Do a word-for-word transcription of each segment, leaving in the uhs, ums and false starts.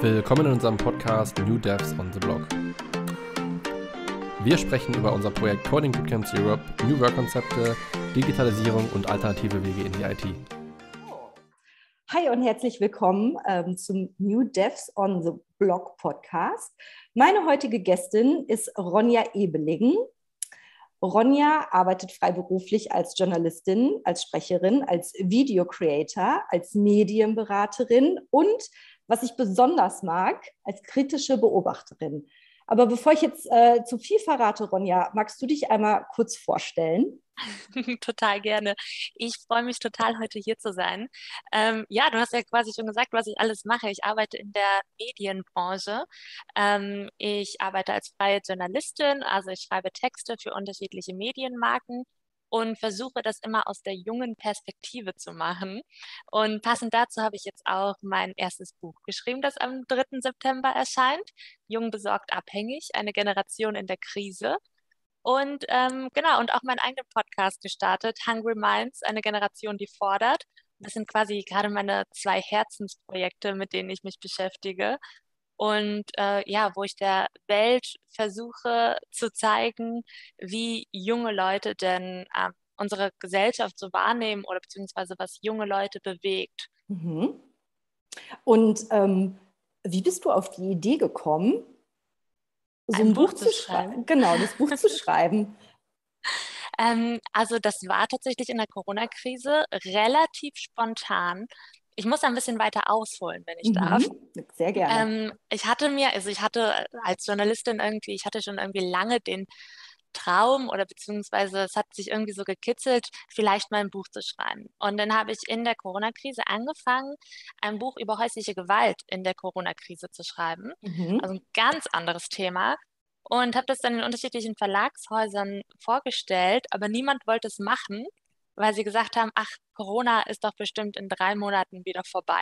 Willkommen in unserem Podcast New Devs on the Block. Wir sprechen über unser Projekt Coding Bootcamps Europe, New Work-Konzepte, Digitalisierung und alternative Wege in die I T. Hi und herzlich willkommen ähm, zum New Devs on the Block Podcast. Meine heutige Gästin ist Ronja Ebeling. Ronja arbeitet freiberuflich als Journalistin, als Sprecherin, als Video Creator, als Medienberaterin und, was ich besonders mag, als kritische Beobachterin. Aber bevor ich jetzt äh, zu viel verrate, Ronja, magst du dich einmal kurz vorstellen? Total gerne. Ich freue mich total, heute hier zu sein. Ähm, ja, du hast ja quasi schon gesagt, was ich alles mache. Ich arbeite in der Medienbranche. Ähm, ich arbeite als freie Journalistin, also ich schreibe Texte für unterschiedliche Medienmarken und versuche das immer aus der jungen Perspektive zu machen. Und passend dazu habe ich jetzt auch mein erstes Buch geschrieben, das am dritten September erscheint. Jung, besorgt, abhängig, eine Generation in der Krise. Und ähm, genau, und auch meinen eigenen Podcast gestartet, Hungry Minds, eine Generation, die fordert. Das sind quasi gerade meine zwei Herzensprojekte, mit denen ich mich beschäftige. Und äh, ja, wo ich der Welt versuche zu zeigen, wie junge Leute denn äh, unsere Gesellschaft so wahrnehmen oder beziehungsweise was junge Leute bewegt. Mhm. Und ähm, wie bist du auf die Idee gekommen, so ein, ein Buch, Buch zu schreiben? schreiben? Genau, das Buch zu schreiben. Ähm, also das war tatsächlich in der Corona-Krise relativ spontan. Ich muss ein bisschen weiter ausholen, wenn ich mhm, darf. Sehr gerne. Ähm, ich hatte mir, also ich hatte als Journalistin irgendwie, ich hatte schon irgendwie lange den Traum oder beziehungsweise es hat sich irgendwie so gekitzelt, vielleicht mal ein Buch zu schreiben. Und dann habe ich in der Corona-Krise angefangen, ein Buch über häusliche Gewalt in der Corona-Krise zu schreiben. Mhm. Also ein ganz anderes Thema. Und habe das dann in unterschiedlichen Verlagshäusern vorgestellt, aber niemand wollte es machen, weil sie gesagt haben, ach, Corona ist doch bestimmt in drei Monaten wieder vorbei.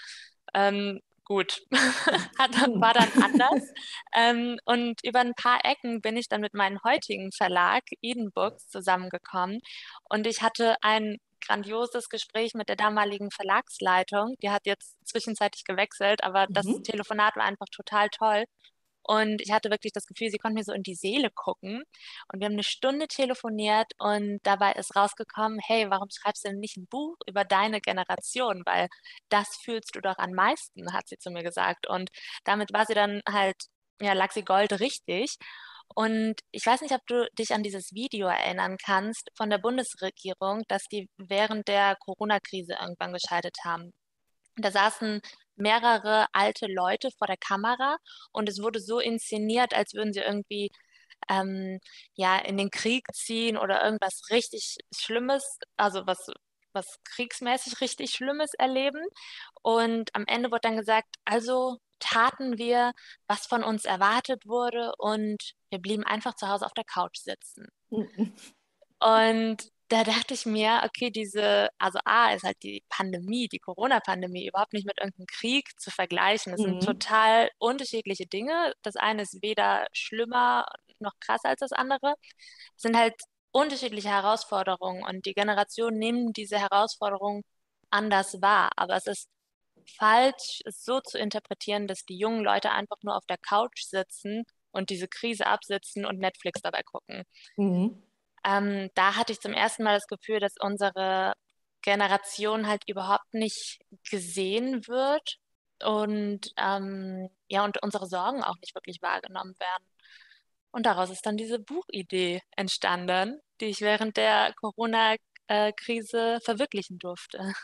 Ähm, gut, Hat, war dann anders. ähm, und über ein paar Ecken bin ich dann mit meinem heutigen Verlag, Eden Books, zusammengekommen. Und ich hatte ein grandioses Gespräch mit der damaligen Verlagsleitung. Die hat jetzt zwischenzeitlich gewechselt, aber das Mhm. Telefonat war einfach total toll. Und ich hatte wirklich das Gefühl, sie konnte mir so in die Seele gucken. Und wir haben eine Stunde telefoniert und dabei ist rausgekommen, hey, warum schreibst du denn nicht ein Buch über deine Generation? Weil das fühlst du doch am meisten, hat sie zu mir gesagt. Und damit war sie dann halt, ja, lag sie Gold richtig. Und ich weiß nicht, ob du dich an dieses Video erinnern kannst von der Bundesregierung, dass die während der Corona-Krise irgendwann geschaltet haben. Da saßen mehrere alte Leute vor der Kamera und es wurde so inszeniert, als würden sie irgendwie ähm, ja, in den Krieg ziehen oder irgendwas richtig Schlimmes, also was, was kriegsmäßig richtig Schlimmes erleben. Und am Ende wurde dann gesagt, also taten wir, was von uns erwartet wurde und wir blieben einfach zu Hause auf der Couch sitzen. Mhm. Und da dachte ich mir, okay, diese, also A, ist halt die Pandemie, die Corona-Pandemie überhaupt nicht mit irgendeinem Krieg zu vergleichen. Es Mhm. sind total unterschiedliche Dinge. Das eine ist weder schlimmer noch krasser als das andere. Es sind halt unterschiedliche Herausforderungen und die Generationen nehmen diese Herausforderungen anders wahr. Aber es ist falsch, es so zu interpretieren, dass die jungen Leute einfach nur auf der Couch sitzen und diese Krise absitzen und Netflix dabei gucken. Mhm. Ähm, da hatte ich zum ersten Mal das Gefühl, dass unsere Generation halt überhaupt nicht gesehen wird und ähm, ja, und unsere Sorgen auch nicht wirklich wahrgenommen werden. Und daraus ist dann diese Buchidee entstanden, die ich während der Corona-Krise verwirklichen durfte.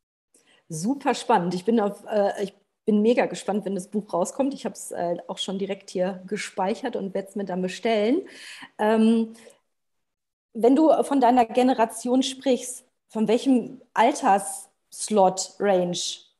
Super spannend. Ich bin auf, äh, ich bin mega gespannt, wenn das Buch rauskommt. Ich habe es äh, auch schon direkt hier gespeichert und werde es mir dann bestellen. Ähm, wenn du von deiner Generation sprichst, von welchem Altersslot, Range,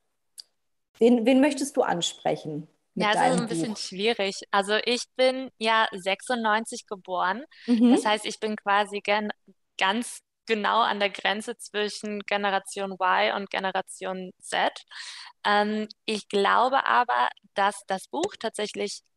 wen, wen möchtest du ansprechen Ja, mit es ist deinem ein bisschen Buch? schwierig. Also ich bin ja sechsundneunzig geboren. Das Mhm. heißt, ich bin quasi gen ganz genau an der Grenze zwischen Generation Y und Generation Z. Ähm, ich glaube aber, dass das Buch tatsächlich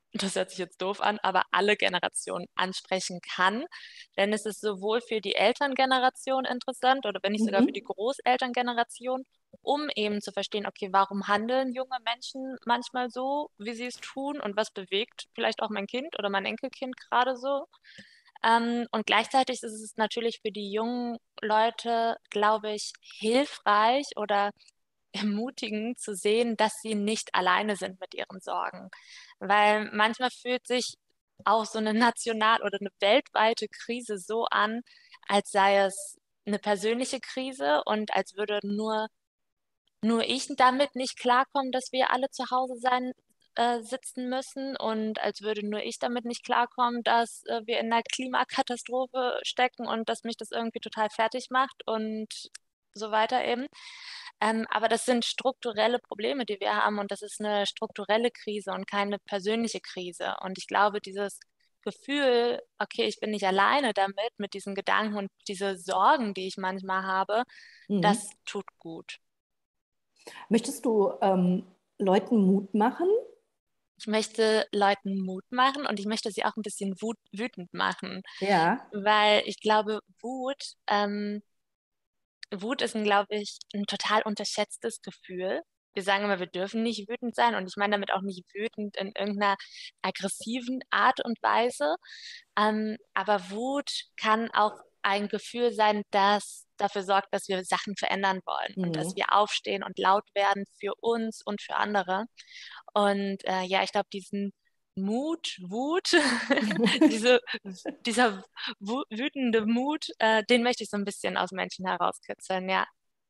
das hört sich jetzt doof an, aber alle Generationen ansprechen kann. Denn es ist sowohl für die Elterngeneration interessant oder wenn nicht sogar für die Mhm. Großelterngeneration, um eben zu verstehen, okay, warum handeln junge Menschen manchmal so, wie sie es tun und was bewegt vielleicht auch mein Kind oder mein Enkelkind gerade so. Ähm, und gleichzeitig ist es natürlich für die jungen Leute, glaube ich, hilfreich oder ermutigend zu sehen, dass sie nicht alleine sind mit ihren Sorgen. Weil manchmal fühlt sich auch so eine national oder eine weltweite Krise so an, als sei es eine persönliche Krise und als würde nur, nur ich damit nicht klarkommen, dass wir alle zu Hause sein, äh, sitzen müssen und als würde nur ich damit nicht klarkommen, dass äh, wir in einer Klimakatastrophe stecken und dass mich das irgendwie total fertig macht und so weiter eben. Ähm, aber das sind strukturelle Probleme, die wir haben und das ist eine strukturelle Krise und keine persönliche Krise. Und ich glaube, dieses Gefühl, okay, ich bin nicht alleine damit, mit diesen Gedanken und diese Sorgen, die ich manchmal habe, Mhm. das tut gut. Möchtest du ähm, Leuten Mut machen? Ich möchte Leuten Mut machen und ich möchte sie auch ein bisschen wut wütend machen, Ja. weil ich glaube, Wut, ähm, Wut ist, ein, glaube ich, ein total unterschätztes Gefühl. Wir sagen immer, wir dürfen nicht wütend sein und ich meine damit auch nicht wütend in irgendeiner aggressiven Art und Weise. Ähm, aber Wut kann auch ein Gefühl sein, das dafür sorgt, dass wir Sachen verändern wollen und dass Mhm. wir aufstehen und laut werden für uns und für andere. Und äh, ja, ich glaube, diesen Mut, Wut, diese, dieser wu wütende Mut, äh, den möchte ich so ein bisschen aus Menschen herauskitzeln, ja.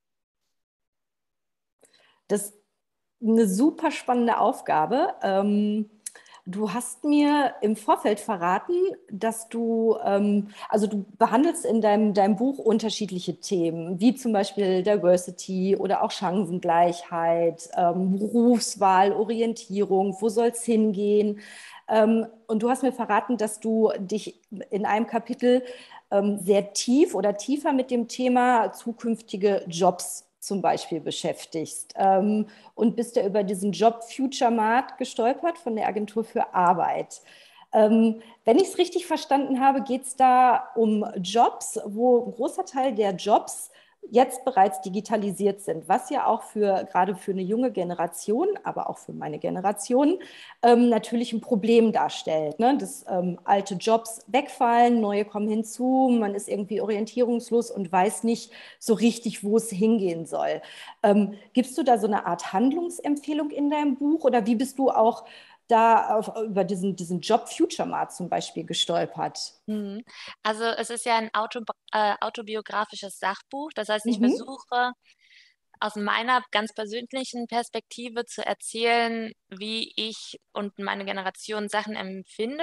Das ist eine super spannende Aufgabe. Ähm, du hast mir im Vorfeld verraten, dass du, ähm, also du behandelst in deinem, deinem Buch unterschiedliche Themen, wie zum Beispiel Diversity oder auch Chancengleichheit, ähm, Berufswahl, Orientierung, wo soll es hingehen? Ähm, und du hast mir verraten, dass du dich in einem Kapitel ähm, sehr tief oder tiefer mit dem Thema zukünftige Jobs zum Beispiel beschäftigst. Ähm, und bist ja über diesen Job Future Mart gestolpert von der Agentur für Arbeit. Ähm, wenn ich es richtig verstanden habe, geht es da um Jobs, wo ein großer Teil der Jobs jetzt bereits digitalisiert sind, was ja auch für gerade für eine junge Generation, aber auch für meine Generation ähm, natürlich ein Problem darstellt, ne? Dass ähm, alte Jobs wegfallen, neue kommen hinzu, man ist irgendwie orientierungslos und weiß nicht so richtig, wo es hingehen soll. Ähm, gibst du da so eine Art Handlungsempfehlung in deinem Buch oder wie bist du auch da auf, über diesen, diesen Job Future Mart zum Beispiel gestolpert? Mhm. Also es ist ja ein Auto, äh, autobiografisches Sachbuch. Das heißt, ich Mhm. versuche aus meiner ganz persönlichen Perspektive zu erzählen, wie ich und meine Generation Sachen empfinde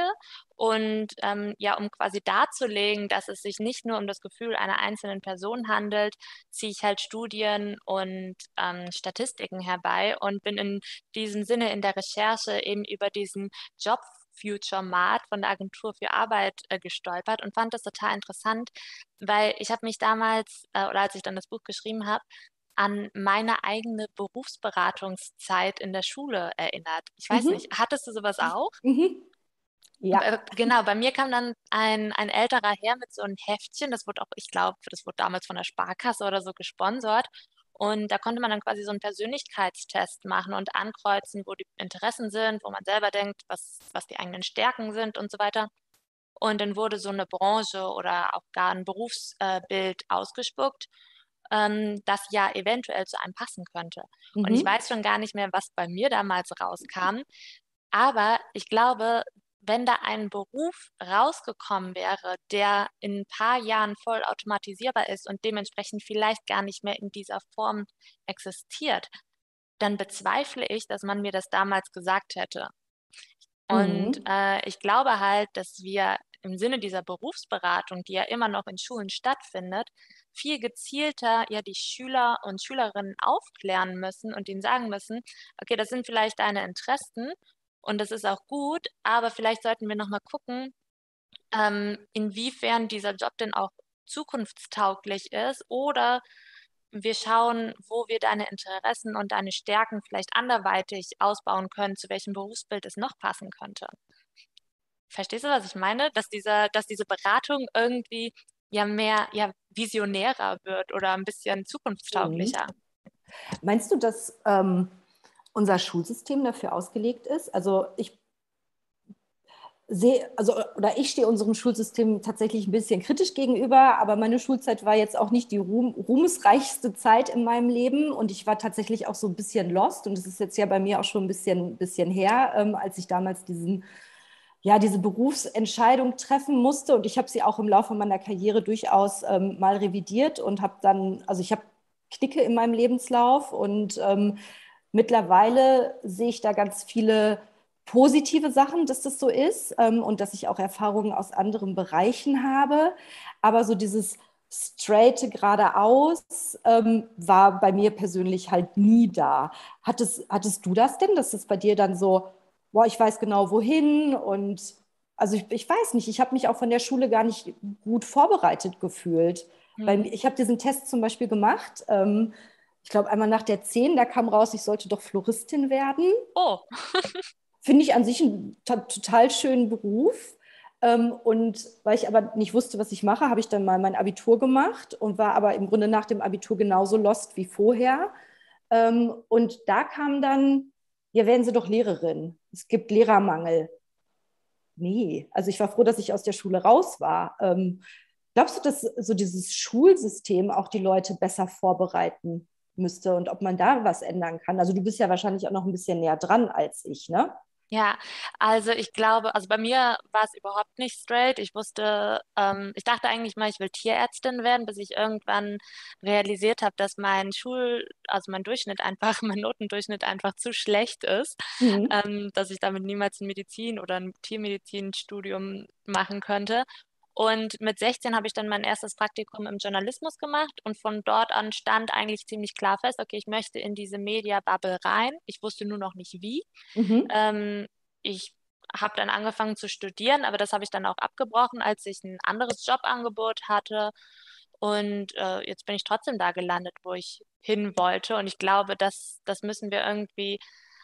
und ähm, ja, um quasi darzulegen, dass es sich nicht nur um das Gefühl einer einzelnen Person handelt, ziehe ich halt Studien und ähm, Statistiken herbei und bin in diesem Sinne in der Recherche eben über diesen Job Future Mart von der Agentur für Arbeit äh, gestolpert und fand das total interessant, weil ich habe mich damals, äh, oder als ich dann das Buch geschrieben habe, an meine eigene Berufsberatungszeit in der Schule erinnert. Ich weiß nicht, Mhm. hattest du sowas auch? Mhm. Ja. Bei, genau, bei mir kam dann ein, ein älterer Herr mit so einem Heftchen, das wurde auch, ich glaube, das wurde damals von der Sparkasse oder so gesponsert. Und da konnte man dann quasi so einen Persönlichkeitstest machen und ankreuzen, wo die Interessen sind, wo man selber denkt, was, was die eigenen Stärken sind und so weiter. Und dann wurde so eine Branche oder auch gar ein Berufsbild ausgespuckt, ähm, das ja eventuell zu einem passen könnte. Und ich Mhm. weiß schon gar nicht mehr, was bei mir damals rauskam, aber ich glaube, wenn da ein Beruf rausgekommen wäre, der in ein paar Jahren voll automatisierbar ist und dementsprechend vielleicht gar nicht mehr in dieser Form existiert, dann bezweifle ich, dass man mir das damals gesagt hätte. Und Mhm. äh, ich glaube halt, dass wir im Sinne dieser Berufsberatung, die ja immer noch in Schulen stattfindet, viel gezielter ja die Schüler und Schülerinnen aufklären müssen und ihnen sagen müssen, okay, das sind vielleicht deine Interessen und das ist auch gut, aber vielleicht sollten wir nochmal gucken, ähm, inwiefern dieser Job denn auch zukunftstauglich ist oder wir schauen, wo wir deine Interessen und deine Stärken vielleicht anderweitig ausbauen können, zu welchem Berufsbild es noch passen könnte. verstehst du, was ich meine? Dass diese, dass diese Beratung irgendwie ja mehr ja, visionärer wird oder ein bisschen Mhm. zukunftstauglicher. Meinst du, dass ähm, unser Schulsystem dafür ausgelegt ist? Also ich sehe, also oder ich stehe unserem Schulsystem tatsächlich ein bisschen kritisch gegenüber, aber meine Schulzeit war jetzt auch nicht die ruhm, ruhmesreichste Zeit in meinem Leben und ich war tatsächlich auch so ein bisschen lost und es ist jetzt ja bei mir auch schon ein bisschen, bisschen her, ähm, als ich damals diesen, ja, diese Berufsentscheidung treffen musste und ich habe sie auch im Laufe meiner Karriere durchaus ähm, mal revidiert und habe dann, also ich habe Knicke in meinem Lebenslauf und ähm, mittlerweile sehe ich da ganz viele positive Sachen, dass das so ist ähm, und dass ich auch Erfahrungen aus anderen Bereichen habe. Aber so dieses straighte geradeaus ähm, war bei mir persönlich halt nie da. Hattest, hattest du das denn, dass das bei dir dann so, boah, ich weiß genau wohin und also ich, ich weiß nicht, ich habe mich auch von der Schule gar nicht gut vorbereitet gefühlt. Weil Hm. ich habe diesen Test zum Beispiel gemacht. Ähm, ich glaube, einmal nach der zehn, da kam raus, ich sollte doch Floristin werden. Oh, Finde ich an sich einen total schönen Beruf. Ähm, und weil ich aber nicht wusste, was ich mache, habe ich dann mal mein Abitur gemacht und war aber im Grunde nach dem Abitur genauso lost wie vorher. Ähm, und da kam dann, ja, werden Sie doch Lehrerin. Es gibt Lehrermangel. Nee, also ich war froh, dass ich aus der Schule raus war. Ähm, glaubst du, dass so dieses Schulsystem auch die Leute besser vorbereiten müsste und ob man da was ändern kann? Also du bist ja wahrscheinlich auch noch ein bisschen näher dran als ich, ne? ja, also ich glaube, also bei mir war es überhaupt nicht straight. Ich wusste, ähm, ich dachte eigentlich mal, ich will Tierärztin werden, bis ich irgendwann realisiert habe, dass mein Schul, also mein Durchschnitt einfach, mein Notendurchschnitt einfach zu schlecht ist, Mhm. ähm, dass ich damit niemals ein Medizin oder ein Tiermedizinstudium machen könnte. Und mit sechzehn habe ich dann mein erstes Praktikum im Journalismus gemacht und von dort an stand eigentlich ziemlich klar fest, okay, ich möchte in diese Media-Bubble rein. Ich wusste nur noch nicht wie. Mhm. Ähm, ich habe dann angefangen zu studieren, aber das habe ich dann auch abgebrochen, als ich ein anderes Jobangebot hatte. Und äh, jetzt bin ich trotzdem da gelandet, wo ich hin wollte. Und ich glaube, das, das müssen wir irgendwie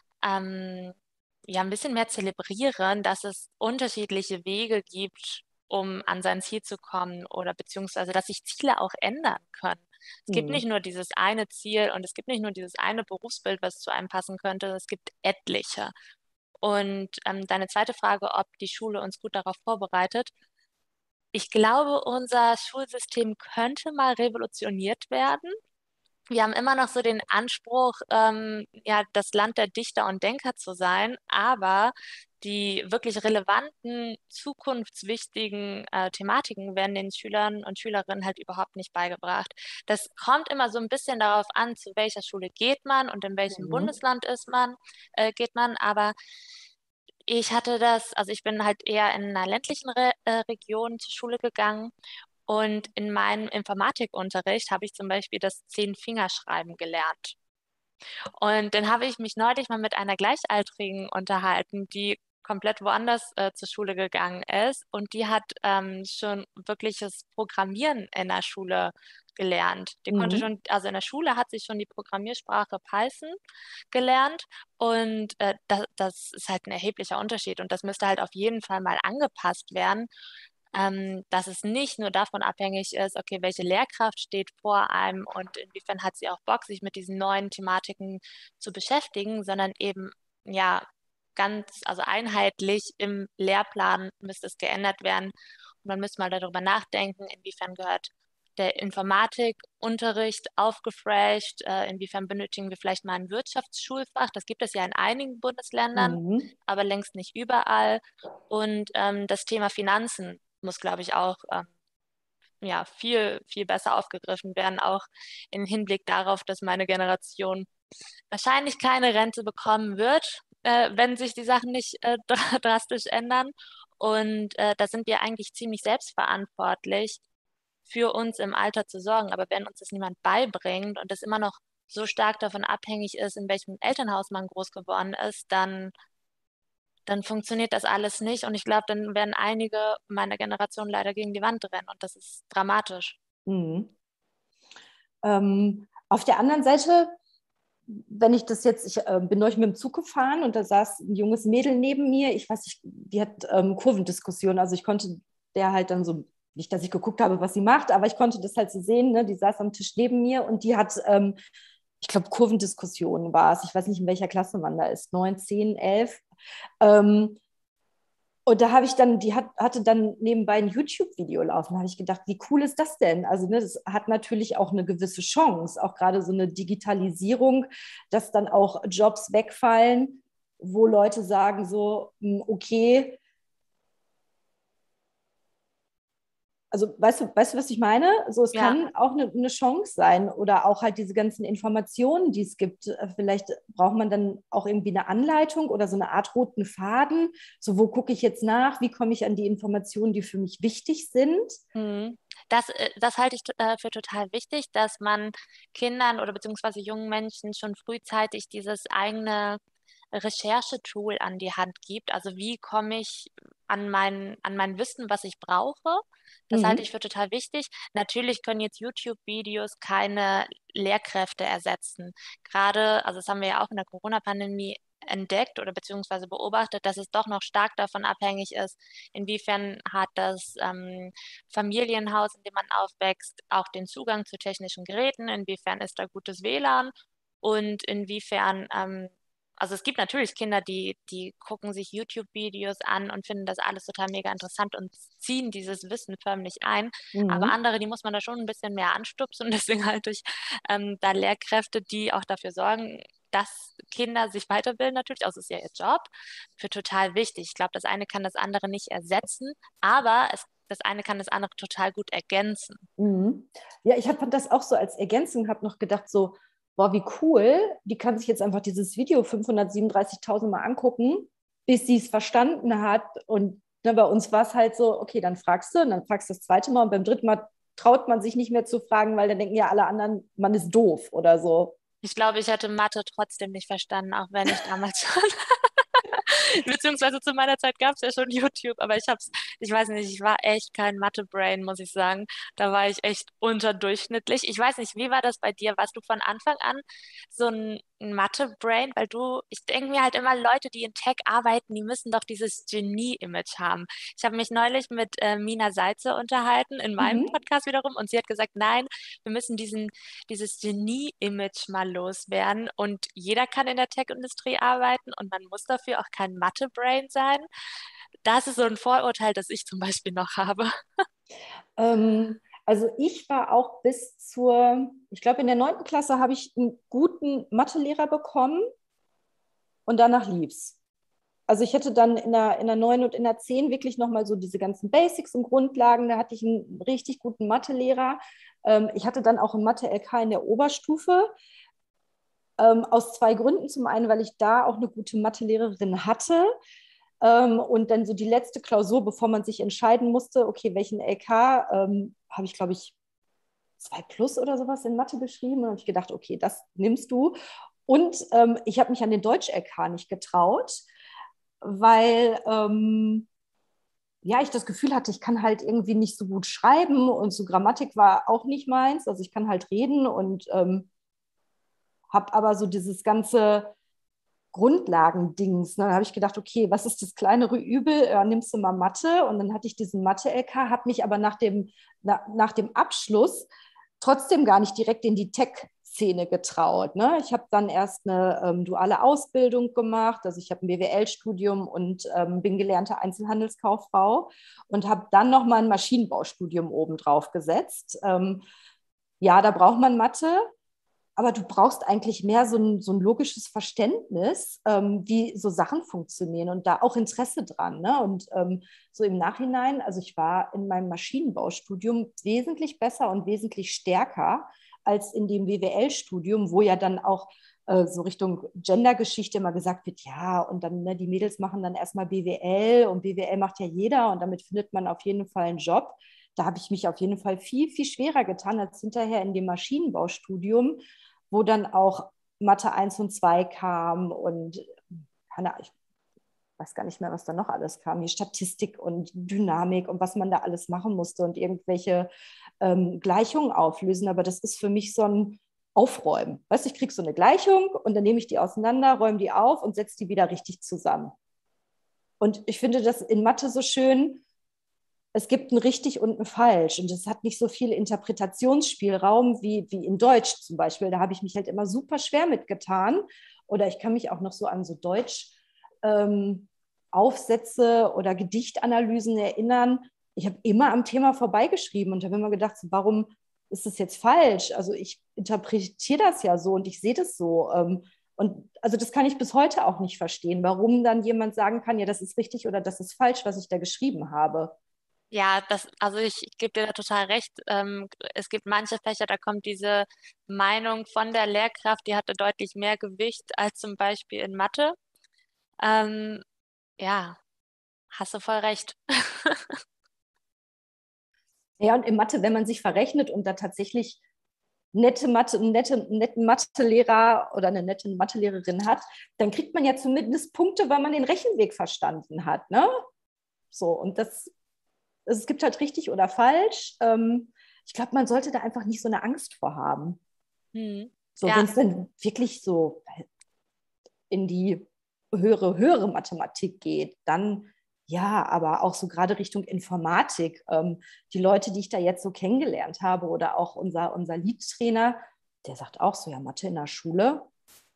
ähm, ja ein bisschen mehr zelebrieren, dass es unterschiedliche Wege gibt, um an sein Ziel zu kommen oder beziehungsweise, dass sich Ziele auch ändern können. Es gibt Mhm. nicht nur dieses eine Ziel und es gibt nicht nur dieses eine Berufsbild, was zu einem passen könnte, es gibt etliche. Und ähm, deine zweite Frage, ob die Schule uns gut darauf vorbereitet. Ich glaube, unser Schulsystem könnte mal revolutioniert werden. Wir haben immer noch so den Anspruch, ähm, ja, das Land der Dichter und Denker zu sein, aber die wirklich relevanten, zukunftswichtigen äh, Thematiken werden den Schülern und Schülerinnen halt überhaupt nicht beigebracht. Das kommt immer so ein bisschen darauf an, zu welcher Schule geht man und in welchem Mhm. Bundesland ist man, äh, geht man, aber ich hatte das, also ich bin halt eher in einer ländlichen Re äh, Region zur Schule gegangen und in meinem Informatikunterricht habe ich zum Beispiel das Zehn-Fingerschreiben gelernt. Und dann habe ich mich neulich mal mit einer Gleichaltrigen unterhalten, die komplett woanders äh, zur Schule gegangen ist und die hat ähm, schon wirkliches Programmieren in der Schule gelernt. Die konnte Mhm. schon, also in der Schule hat sie schon die Programmiersprache Python gelernt und äh, das, das ist halt ein erheblicher Unterschied und das müsste halt auf jeden Fall mal angepasst werden, ähm, dass es nicht nur davon abhängig ist, okay, welche Lehrkraft steht vor einem und inwiefern hat sie auch Bock, sich mit diesen neuen Thematiken zu beschäftigen, sondern eben, ja, ganz, also einheitlich im Lehrplan müsste es geändert werden. Und man müsste mal darüber nachdenken, inwiefern gehört der Informatikunterricht aufgefrischt, äh, inwiefern benötigen wir vielleicht mal ein Wirtschaftsschulfach. Das gibt es ja in einigen Bundesländern, Mhm. aber längst nicht überall. Und ähm, das Thema Finanzen muss, glaube ich, auch ähm, ja, viel, viel besser aufgegriffen werden, auch im Hinblick darauf, dass meine Generation wahrscheinlich keine Rente bekommen wird, äh, wenn sich die Sachen nicht äh, dr drastisch ändern. Und äh, da sind wir eigentlich ziemlich selbstverantwortlich, für uns im Alter zu sorgen. Aber wenn uns das niemand beibringt und das immer noch so stark davon abhängig ist, in welchem Elternhaus man groß geworden ist, dann dann funktioniert das alles nicht. Und ich glaube, dann werden einige meiner Generation leider gegen die Wand rennen. Und das ist dramatisch. Mhm. Ähm, auf der anderen Seite wenn ich das jetzt, ich äh, bin neulich mit dem Zug gefahren und da saß ein junges Mädel neben mir, ich weiß nicht, die hat ähm, Kurvendiskussion, also ich konnte der halt dann so, nicht, dass ich geguckt habe, was sie macht, aber ich konnte das halt so sehen, ne? Die saß am Tisch neben mir und die hat, ähm, ich glaube, Kurvendiskussion war es, ich weiß nicht, in welcher Klasse man da ist, neun, zehn, elf. Ähm, und da habe ich dann, die hat, hatte dann nebenbei ein YouTube-Video laufen. Da habe ich gedacht, wie cool ist das denn? Also, ne, das hat natürlich auch eine gewisse Chance, auch gerade so eine Digitalisierung, dass dann auch Jobs wegfallen, wo Leute sagen so, okay, also weißt du, weißt du, was ich meine? So, es Ja. kann auch eine, eine Chance sein oder auch halt diese ganzen Informationen, die es gibt. Vielleicht braucht man dann auch irgendwie eine Anleitung oder so eine Art roten Faden. So, wo gucke ich jetzt nach? Wie komme ich an die Informationen, die für mich wichtig sind? Mhm. Das, äh, das halte ich to- äh, für total wichtig, dass man Kindern oder beziehungsweise jungen Menschen schon frühzeitig dieses eigene Recherchetool an die Hand gibt. Also wie komme ich an mein, an mein Wissen, was ich brauche? Das halte Mhm. ich für total wichtig. Natürlich können jetzt YouTube-Videos keine Lehrkräfte ersetzen. Gerade, also das haben wir ja auch in der Corona-Pandemie entdeckt oder beziehungsweise beobachtet, dass es doch noch stark davon abhängig ist, inwiefern hat das ähm, Familienhaus, in dem man aufwächst, auch den Zugang zu technischen Geräten, inwiefern ist da gutes W L A N und inwiefern, ähm, also es gibt natürlich Kinder, die, die gucken sich YouTube-Videos an und finden das alles total mega interessant und ziehen dieses Wissen förmlich ein. Aber Mhm. andere, die muss man da schon ein bisschen mehr anstupsen. Und deswegen halte ich ähm, da Lehrkräfte, die auch dafür sorgen, dass Kinder sich weiterbilden, natürlich, also es ist ja ihr Job, für total wichtig. Ich glaube, das eine kann das andere nicht ersetzen, aber es, das eine kann das andere total gut ergänzen. Mhm. Ja, ich fand das auch so als Ergänzung, habe noch gedacht, so, boah, wie cool, die kann sich jetzt einfach dieses Video fünfhundertsiebenunddreißigtausend Mal angucken, bis sie es verstanden hat. Und ne, bei uns war es halt so, okay, dann fragst du, und dann fragst du das zweite Mal und beim dritten Mal traut man sich nicht mehr zu fragen, weil dann denken ja alle anderen, man ist doof oder so. Ich glaube, ich hätte Mathe trotzdem nicht verstanden, auch wenn ich damals schon beziehungsweise zu meiner Zeit gab es ja schon YouTube, aber ich hab's, ich weiß nicht, ich war echt kein Mathe-Brain, muss ich sagen. Da war ich echt unterdurchschnittlich. Ich weiß nicht, wie war das bei dir? Warst du von Anfang an so ein, ein Mathe-Brain? Weil du, ich denke mir halt immer, Leute, die in Tech arbeiten, die müssen doch dieses Genie-Image haben. Ich habe mich neulich mit äh, Mina Salze unterhalten, in meinem Mhm. Podcast wiederum, und sie hat gesagt, nein, wir müssen diesen, dieses Genie-Image mal loswerden und jeder kann in der Tech-Industrie arbeiten und man muss dafür auch kein Mathe-Brain sein. Das ist so ein Vorurteil, das ich zum Beispiel noch habe. Ähm, also ich war auch bis zur, ich glaube, in der neunten Klasse habe ich einen guten Mathelehrer bekommen und danach lief's. Also ich hätte dann in der, in der neun und in der zehn wirklich nochmal so diese ganzen Basics und Grundlagen. Da hatte ich einen richtig guten Mathelehrer. Ähm, ich hatte dann auch ein Mathe-L K in der Oberstufe. Ähm, aus zwei Gründen. Zum einen, weil ich da auch eine gute Mathelehrerin hatte. Ähm, und dann so die letzte Klausur, bevor man sich entscheiden musste, okay, welchen L K, ähm, habe ich, glaube ich, zwei plus oder sowas in Mathe geschrieben. Und habe ich gedacht, okay, das nimmst du. Und ähm, ich habe mich an den Deutsch-L K nicht getraut, weil ähm, ja, ich das Gefühl hatte, ich kann halt irgendwie nicht so gut schreiben und so Grammatik war auch nicht meins. Also ich kann halt reden und ähm, habe aber so dieses ganze Grundlagendings. Ne? Dann habe ich gedacht, okay, was ist das kleinere Übel? Ja, nimmst du mal Mathe. Und dann hatte ich diesen Mathe-L K, habe mich aber nach dem, na, nach dem Abschluss trotzdem gar nicht direkt in die Tech-Szene getraut. Ne? Ich habe dann erst eine ähm, duale Ausbildung gemacht. Also ich habe ein B W L-Studium und ähm, bin gelernte Einzelhandelskauffrau und habe dann nochmal ein Maschinenbaustudium obendrauf gesetzt. Ähm, ja, da braucht man Mathe, aber du brauchst eigentlich mehr so ein, so ein logisches Verständnis, ähm, wie so Sachen funktionieren und da auch Interesse dran. Ne? Und ähm, so im Nachhinein, also ich war in meinem Maschinenbaustudium wesentlich besser und wesentlich stärker als in dem B W L-Studium, wo ja dann auch äh, so Richtung Gendergeschichte immer gesagt wird, ja, und dann ne, die Mädels machen dann erstmal B W L und B W L macht ja jeder und damit findet man auf jeden Fall einen Job. Da habe ich mich auf jeden Fall viel, viel schwerer getan als hinterher in dem Maschinenbaustudium, wo dann auch Mathe eins und zwei kam und keine, ich weiß gar nicht mehr, was da noch alles kam, die Statistik und Dynamik und was man da alles machen musste und irgendwelche ähm, Gleichungen auflösen. Aber das ist für mich so ein, aufräumen. Weißt du, ich kriege so eine Gleichung und dann nehme ich die auseinander, räume die auf und setze die wieder richtig zusammen. Und ich finde das in Mathe so schön, es gibt ein richtig und ein falsch und es hat nicht so viel Interpretationsspielraum wie, wie in Deutsch zum Beispiel. Da habe ich mich halt immer super schwer mitgetan oder ich kann mich auch noch so an so Deutsch ähm, Aufsätze oder Gedichtanalysen erinnern. Ich habe immer am Thema vorbeigeschrieben und habe immer gedacht, so, warum ist das jetzt falsch? Also ich interpretiere das ja so und ich sehe das so. Ähm, und also das kann ich bis heute auch nicht verstehen, warum dann jemand sagen kann, ja, das ist richtig oder das ist falsch, was ich da geschrieben habe. Ja, das, also ich, ich gebe dir da total recht. Ähm, es gibt manche Fächer, da kommt diese Meinung von der Lehrkraft, die hatte deutlich mehr Gewicht als zum Beispiel in Mathe. Ähm, ja, hast du voll recht. Ja, und in Mathe, wenn man sich verrechnet und da tatsächlich nette Mathe, einen nette, netten Mathelehrer oder eine nette Mathelehrerin hat, dann kriegt man ja zumindest Punkte, weil man den Rechenweg verstanden hat. Ne? So, und das, es gibt halt richtig oder falsch. Ähm, ich glaube, man sollte da einfach nicht so eine Angst vor haben. Hm. So, wenn Ja, es dann wirklich so in die höhere, höhere Mathematik geht, dann ja, aber auch so gerade Richtung Informatik. Ähm, die Leute, die ich da jetzt so kennengelernt habe oder auch unser, unser Lead-Trainer, der sagt auch so, ja, Mathe in der Schule,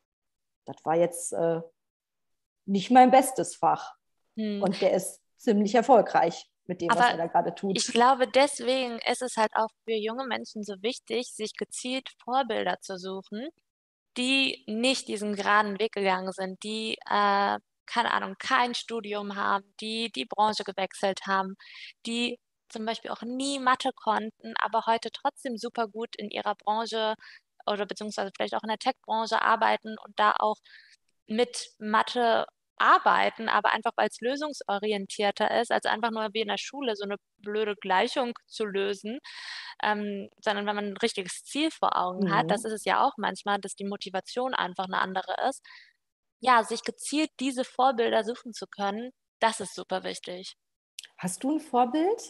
das war jetzt äh, nicht mein bestes Fach. hm. Und der ist ziemlich erfolgreich mit dem, was Aber er da gerade ich tut. glaube, deswegen ist es halt auch für junge Menschen so wichtig, sich gezielt Vorbilder zu suchen, die nicht diesen geraden Weg gegangen sind, die, äh, keine Ahnung, kein Studium haben, die die Branche gewechselt haben, die zum Beispiel auch nie Mathe konnten, aber heute trotzdem super gut in ihrer Branche oder beziehungsweise vielleicht auch in der Tech-Branche arbeiten und da auch mit Mathe arbeiten, aber einfach weil es lösungsorientierter ist, als einfach nur wie in der Schule so eine blöde Gleichung zu lösen, ähm, sondern wenn man ein richtiges Ziel vor Augen hat, das Mhm. ist es ja auch manchmal, dass die Motivation einfach eine andere ist. Ja, sich gezielt diese Vorbilder suchen zu können, das ist super wichtig. Hast du ein Vorbild?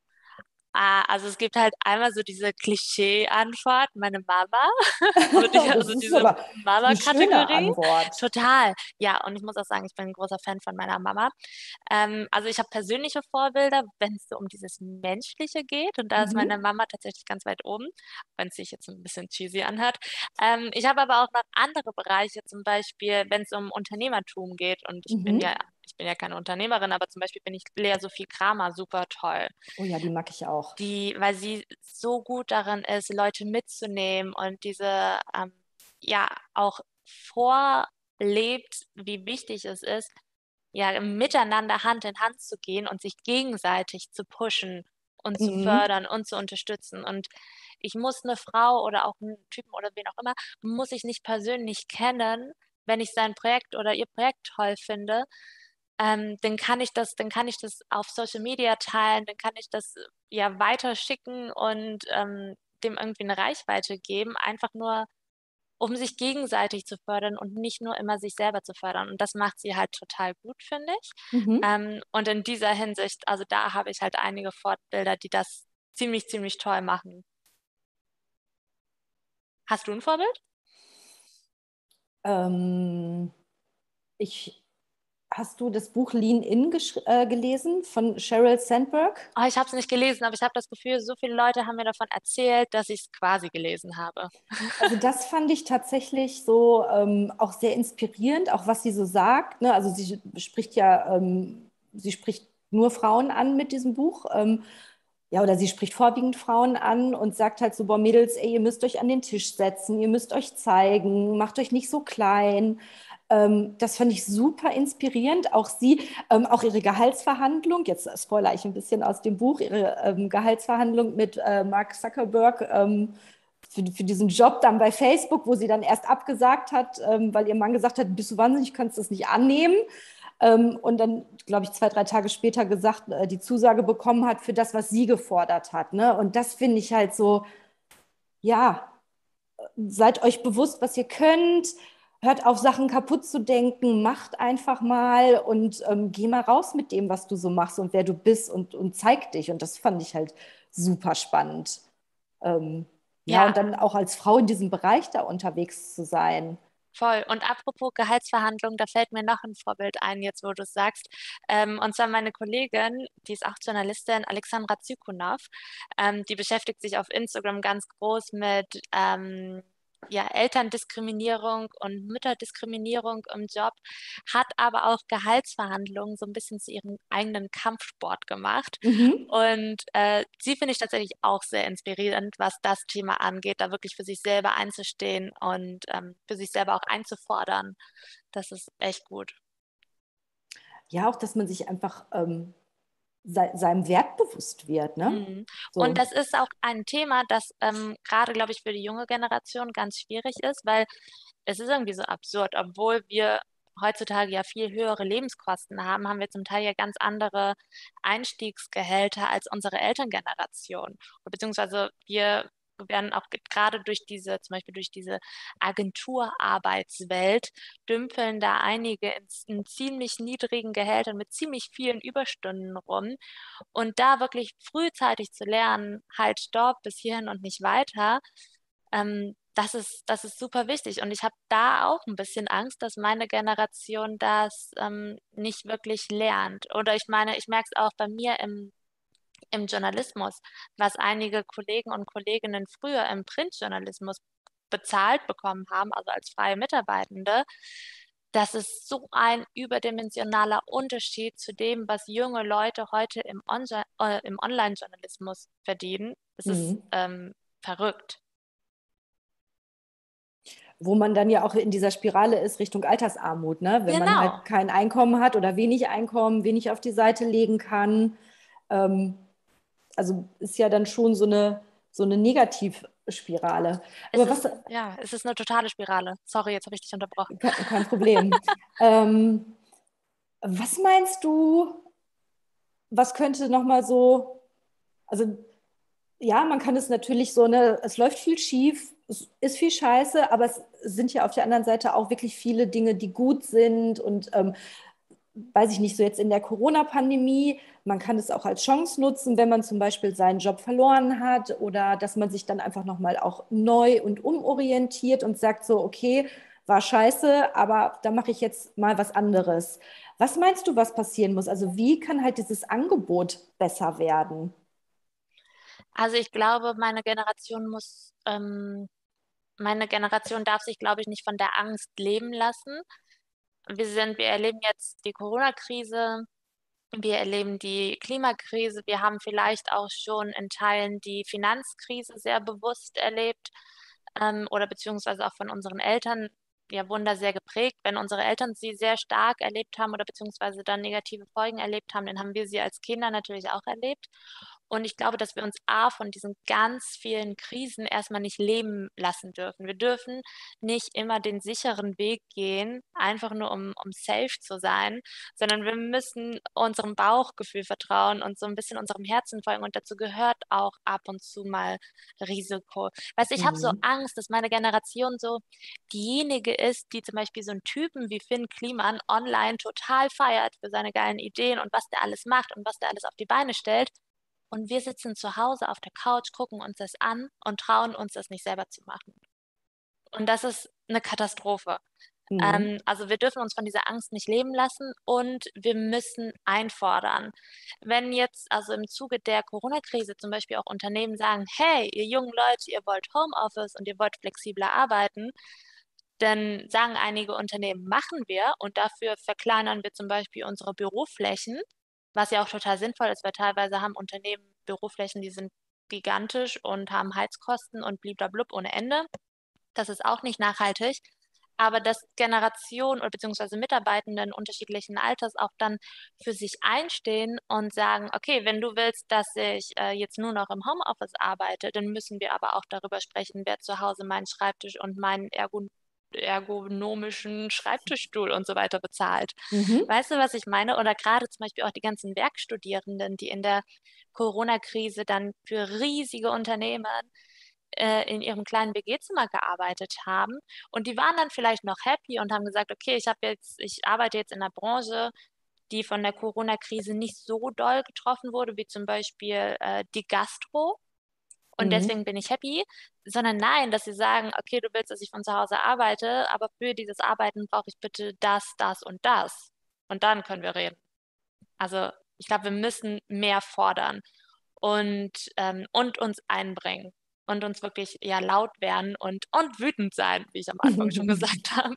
Ah, also es gibt halt einmal so diese Klischee-Antwort, meine Mama, würde ich Das also ist diese aber eine schöne Mama-Kategorie. Antwort. Total. Ja, und ich muss auch sagen, ich bin ein großer Fan von meiner Mama. Ähm, also ich habe persönliche Vorbilder, wenn es so um dieses Menschliche geht. Und da ist meine Mhm. Mama tatsächlich ganz weit oben, wenn es sich jetzt ein bisschen cheesy anhört. Ähm, ich habe aber auch noch andere Bereiche, zum Beispiel, wenn es um Unternehmertum geht. Und ich bin ja, Mhm. ich bin ja keine Unternehmerin, aber zum Beispiel bin ich Lea Sophie Kramer super toll, Oh ja, die mag ich auch. die, weil sie so gut darin ist, Leute mitzunehmen und diese, ähm, ja, auch vorlebt, wie wichtig es ist, ja, miteinander Hand in Hand zu gehen und sich gegenseitig zu pushen und zu Mhm. fördern und zu unterstützen. Und ich muss eine Frau oder auch einen Typen oder wen auch immer, muss ich nicht persönlich kennen, wenn ich sein Projekt oder ihr Projekt toll finde, ähm, dann kann ich das, dann kann ich das auf Social Media teilen, dann kann ich das äh, ja weiterschicken und ähm, dem irgendwie eine Reichweite geben, einfach nur, um sich gegenseitig zu fördern und nicht nur immer sich selber zu fördern. Und das macht sie halt total gut, finde ich. Mhm. Ähm, und in dieser Hinsicht, also da habe ich halt einige Fortbilder, die das ziemlich, ziemlich toll machen. Hast du ein Vorbild? Ähm, ich, hast du das Buch Lean In gesch- äh, gelesen von Sheryl Sandberg? Oh, ich habe es nicht gelesen, aber ich habe das Gefühl, so viele Leute haben mir davon erzählt, dass ich es quasi gelesen habe. Also das fand ich tatsächlich so ähm, auch sehr inspirierend, auch was sie so sagt. Ne? Also sie spricht ja, ähm, sie spricht nur Frauen an mit diesem Buch. Ähm, ja, oder sie spricht vorwiegend Frauen an und sagt halt so, boah, Mädels, ey, ihr müsst euch an den Tisch setzen, ihr müsst euch zeigen, macht euch nicht so klein. Ähm, das fand ich super inspirierend. Auch sie, ähm, auch ihre Gehaltsverhandlung, jetzt spoilere ich ein bisschen aus dem Buch, ihre ähm, Gehaltsverhandlung mit äh, Mark Zuckerberg, ähm, für, für diesen Job dann bei Facebook, wo sie dann erst abgesagt hat, ähm, weil ihr Mann gesagt hat, bist du wahnsinnig, kannst das nicht annehmen. Ähm, und dann, glaube ich, zwei, drei Tage später gesagt, äh, die Zusage bekommen hat für das, was sie gefordert hat. Ne? Und das finde ich halt so, ja, seid euch bewusst, was ihr könnt, hört auf, Sachen kaputt zu denken, macht einfach mal und ähm, geh mal raus mit dem, was du so machst und wer du bist und, und zeig dich. Und das fand ich halt super spannend. Ähm, Ja, Ja, und dann auch als Frau in diesem Bereich da unterwegs zu sein. voll. Und apropos Gehaltsverhandlungen, da fällt mir noch ein Vorbild ein, jetzt wo du es sagst. Ähm, und zwar meine Kollegin, die ist auch Journalistin, Alexandra Zykunow. Ähm, die beschäftigt sich auf Instagram ganz groß mit ähm, ja, Elterndiskriminierung und Mütterdiskriminierung im Job, hat aber auch Gehaltsverhandlungen so ein bisschen zu ihrem eigenen Kampfsport gemacht. Mhm. Und äh, sie finde ich tatsächlich auch sehr inspirierend, was das Thema angeht, da wirklich für sich selber einzustehen und ähm, für sich selber auch einzufordern. Das ist echt gut. Ja, auch, dass man sich einfach ähm, sei, seinem Wert bewusst wird, ne? Mhm. Und So. das ist auch ein Thema, das ähm, gerade, glaube ich, für die junge Generation ganz schwierig ist, weil es ist irgendwie so absurd, obwohl wir heutzutage ja viel höhere Lebenskosten haben, haben wir zum Teil ja ganz andere Einstiegsgehälter als unsere Elterngeneration. Oder beziehungsweise wir werden auch ge- gerade durch diese, zum Beispiel durch diese Agenturarbeitswelt, dümpeln da einige in, in ziemlich niedrigen Gehältern mit ziemlich vielen Überstunden rum. Und da wirklich frühzeitig zu lernen, halt stopp, bis hierhin und nicht weiter, ähm, das ist, das ist super wichtig. Und ich habe da auch ein bisschen Angst, dass meine Generation das ähm, nicht wirklich lernt. Oder ich meine, ich merke es auch bei mir im, im Journalismus, was einige Kollegen und Kolleginnen früher im Printjournalismus bezahlt bekommen haben, also als freie Mitarbeitende. Das ist so ein überdimensionaler Unterschied zu dem, was junge Leute heute im, Onge äh, im Online-Journalismus verdienen. Es ist Mhm. ähm, verrückt. Wo man dann ja auch in dieser Spirale ist Richtung Altersarmut, ne? Wenn man Genau. halt kein Einkommen hat oder wenig Einkommen, wenig auf die Seite legen kann. Ähm, also ist ja dann schon so eine, so eine Negativspirale. Es Aber was, ist, ja, es ist eine totale Spirale. Sorry, jetzt habe ich dich unterbrochen. kein, kein Problem. ähm, Was meinst du, was könnte nochmal so, also ja, man kann es natürlich so, ne, es läuft viel schief, es ist viel Scheiße, aber es sind ja auf der anderen Seite auch wirklich viele Dinge, die gut sind und ähm, weiß ich nicht, so jetzt in der Corona-Pandemie, man kann es auch als Chance nutzen, wenn man zum Beispiel seinen Job verloren hat oder dass man sich dann einfach nochmal auch neu und umorientiert und sagt so, okay, war scheiße, aber da mache ich jetzt mal was anderes. Was meinst du, was passieren muss? Also wie kann halt dieses Angebot besser werden? Also ich glaube, meine Generation muss, ähm, meine Generation darf sich, glaube ich, nicht von der Angst leben lassen. Wir sind, wir erleben jetzt die Corona-Krise, wir erleben die Klimakrise, wir haben vielleicht auch schon in Teilen die Finanzkrise sehr bewusst erlebt, ähm, oder beziehungsweise auch von unseren Eltern ja Wunder sehr geprägt. Wenn unsere Eltern sie sehr stark erlebt haben oder beziehungsweise dann negative Folgen erlebt haben, dann haben wir sie als Kinder natürlich auch erlebt. Und ich glaube, dass wir uns A von diesen ganz vielen Krisen erstmal nicht leben lassen dürfen. Wir dürfen nicht immer den sicheren Weg gehen, einfach nur um, um safe zu sein, sondern wir müssen unserem Bauchgefühl vertrauen und so ein bisschen unserem Herzen folgen. Und dazu gehört auch ab und zu mal Risiko. Weißt du, ich habe so Mhm. Angst, dass meine Generation so diejenige ist, die zum Beispiel so einen Typen wie Finn Kliman online total feiert für seine geilen Ideen und was der alles macht und was der alles auf die Beine stellt. Und wir sitzen zu Hause auf der Couch, gucken uns das an und trauen uns das nicht selber zu machen. Und das ist eine Katastrophe. Mhm. Ähm, also wir dürfen uns von dieser Angst nicht leben lassen und wir müssen einfordern. Wenn jetzt also im Zuge der Corona-Krise zum Beispiel auch Unternehmen sagen, hey, ihr jungen Leute, ihr wollt Homeoffice und ihr wollt flexibler arbeiten, dann sagen einige Unternehmen, machen wir und dafür verkleinern wir zum Beispiel unsere Büroflächen, was ja auch total sinnvoll ist, weil teilweise haben Unternehmen Büroflächen, die sind gigantisch und haben Heizkosten und bliblablub ohne Ende. Das ist auch nicht nachhaltig. Aber dass Generationen oder beziehungsweise Mitarbeitenden unterschiedlichen Alters auch dann für sich einstehen und sagen, okay, wenn du willst, dass ich äh, jetzt nur noch im Homeoffice arbeite, dann müssen wir aber auch darüber sprechen, wer zu Hause meinen Schreibtisch und meinen Ergo ergonomischen Schreibtischstuhl und so weiter bezahlt. Mhm. Weißt du, was ich meine? Oder gerade zum Beispiel auch die ganzen Werkstudierenden, die in der Corona-Krise dann für riesige Unternehmen äh, in ihrem kleinen W G-Zimmer gearbeitet haben. Und die waren dann vielleicht noch happy und haben gesagt, okay, ich habe jetzt, ich arbeite jetzt in einer Branche, die von der Corona-Krise nicht so doll getroffen wurde, wie zum Beispiel äh, die Gastro. und Mhm. deswegen bin ich happy, sondern nein, dass sie sagen, okay, du willst, dass ich von zu Hause arbeite, aber für dieses Arbeiten brauche ich bitte das, das und das. Und dann können wir reden. Also ich glaube, wir müssen mehr fordern und, ähm, und uns einbringen und uns wirklich ja laut werden und, und wütend sein, wie ich am Anfang schon gesagt habe.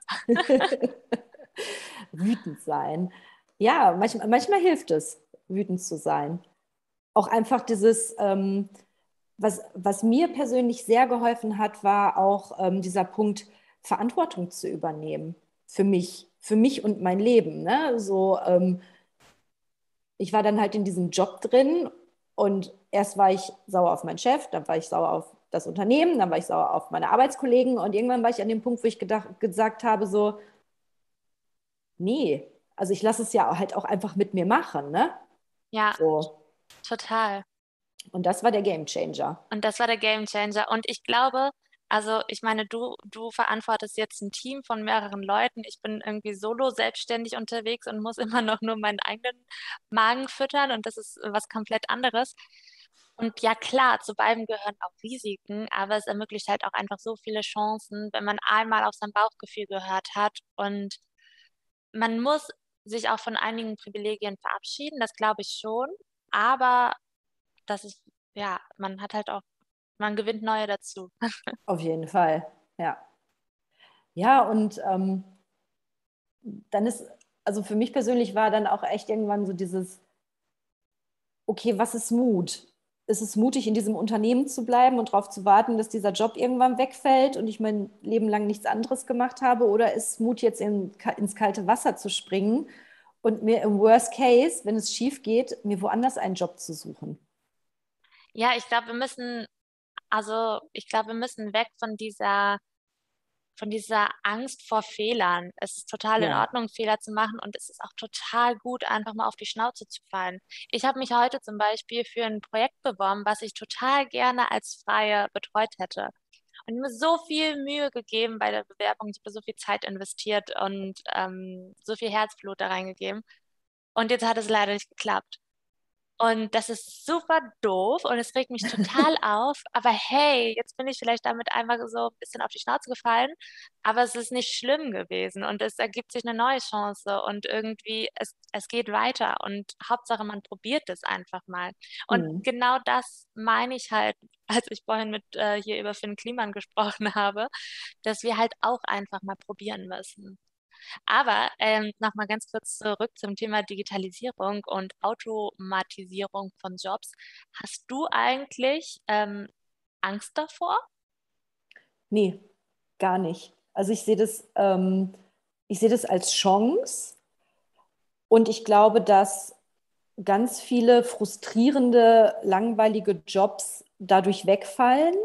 Wütend sein. Ja, manchmal, manchmal hilft es, wütend zu sein. Auch einfach dieses, ähm, was, was mir persönlich sehr geholfen hat, war auch ähm, dieser Punkt, Verantwortung zu übernehmen für mich, für mich und mein Leben. Ne? So, ähm, ich war dann halt in diesem Job drin und erst war ich sauer auf meinen Chef, dann war ich sauer auf das Unternehmen, dann war ich sauer auf meine Arbeitskollegen und irgendwann war ich an dem Punkt, wo ich gedacht, gesagt habe, so, nee, also ich lasse es ja halt auch einfach mit mir machen, ne? Ja, So. total. Und das war der Gamechanger. Und das war der Gamechanger. Und ich glaube, also ich meine, du, du verantwortest jetzt ein Team von mehreren Leuten. Ich bin irgendwie solo selbstständig unterwegs und muss immer noch nur meinen eigenen Magen füttern und das ist was komplett anderes. Und ja, klar, zu beidem gehören auch Risiken, aber es ermöglicht halt auch einfach so viele Chancen, wenn man einmal auf sein Bauchgefühl gehört hat. Und man muss sich auch von einigen Privilegien verabschieden, das glaube ich schon. Aber das ist, ja, man hat halt auch, man gewinnt neue dazu. Auf jeden Fall, ja. Ja, und ähm, dann ist, also für mich persönlich war dann auch echt irgendwann so dieses, okay, was ist Mut? Ist es mutig, in diesem Unternehmen zu bleiben und darauf zu warten, dass dieser Job irgendwann wegfällt und ich mein Leben lang nichts anderes gemacht habe? Oder ist Mut, jetzt in, ins kalte Wasser zu springen und mir im Worst Case, wenn es schief geht, mir woanders einen Job zu suchen? Ja, ich glaube, wir müssen, also ich glaube, wir müssen weg von dieser, von dieser Angst vor Fehlern. Es ist total in Ja. Ordnung, Fehler zu machen und es ist auch total gut, einfach mal auf die Schnauze zu fallen. Ich habe mich heute zum Beispiel für ein Projekt beworben, was ich total gerne als Freie betreut hätte. Und mir so viel Mühe gegeben bei der Bewerbung. Ich habe so viel Zeit investiert und ähm, so viel Herzblut da reingegeben. Und jetzt hat es leider nicht geklappt. Und das ist super doof und es regt mich total auf. Aber hey, jetzt bin ich vielleicht damit einfach so ein bisschen auf die Schnauze gefallen. Aber es ist nicht schlimm gewesen und es ergibt sich eine neue Chance und irgendwie, es, es geht weiter. Und Hauptsache, man probiert es einfach mal. Und Hm. genau das meine ich halt, als ich vorhin mit äh, hier über Finn Kliman gesprochen habe, dass wir halt auch einfach mal probieren müssen. Aber ähm, nochmal ganz kurz zurück zum Thema Digitalisierung und Automatisierung von Jobs. Hast du eigentlich ähm, Angst davor? Nee, gar nicht. Also ich sehe das, ähm, ich sehe das als Chance und ich glaube, dass ganz viele frustrierende, langweilige Jobs dadurch wegfallen.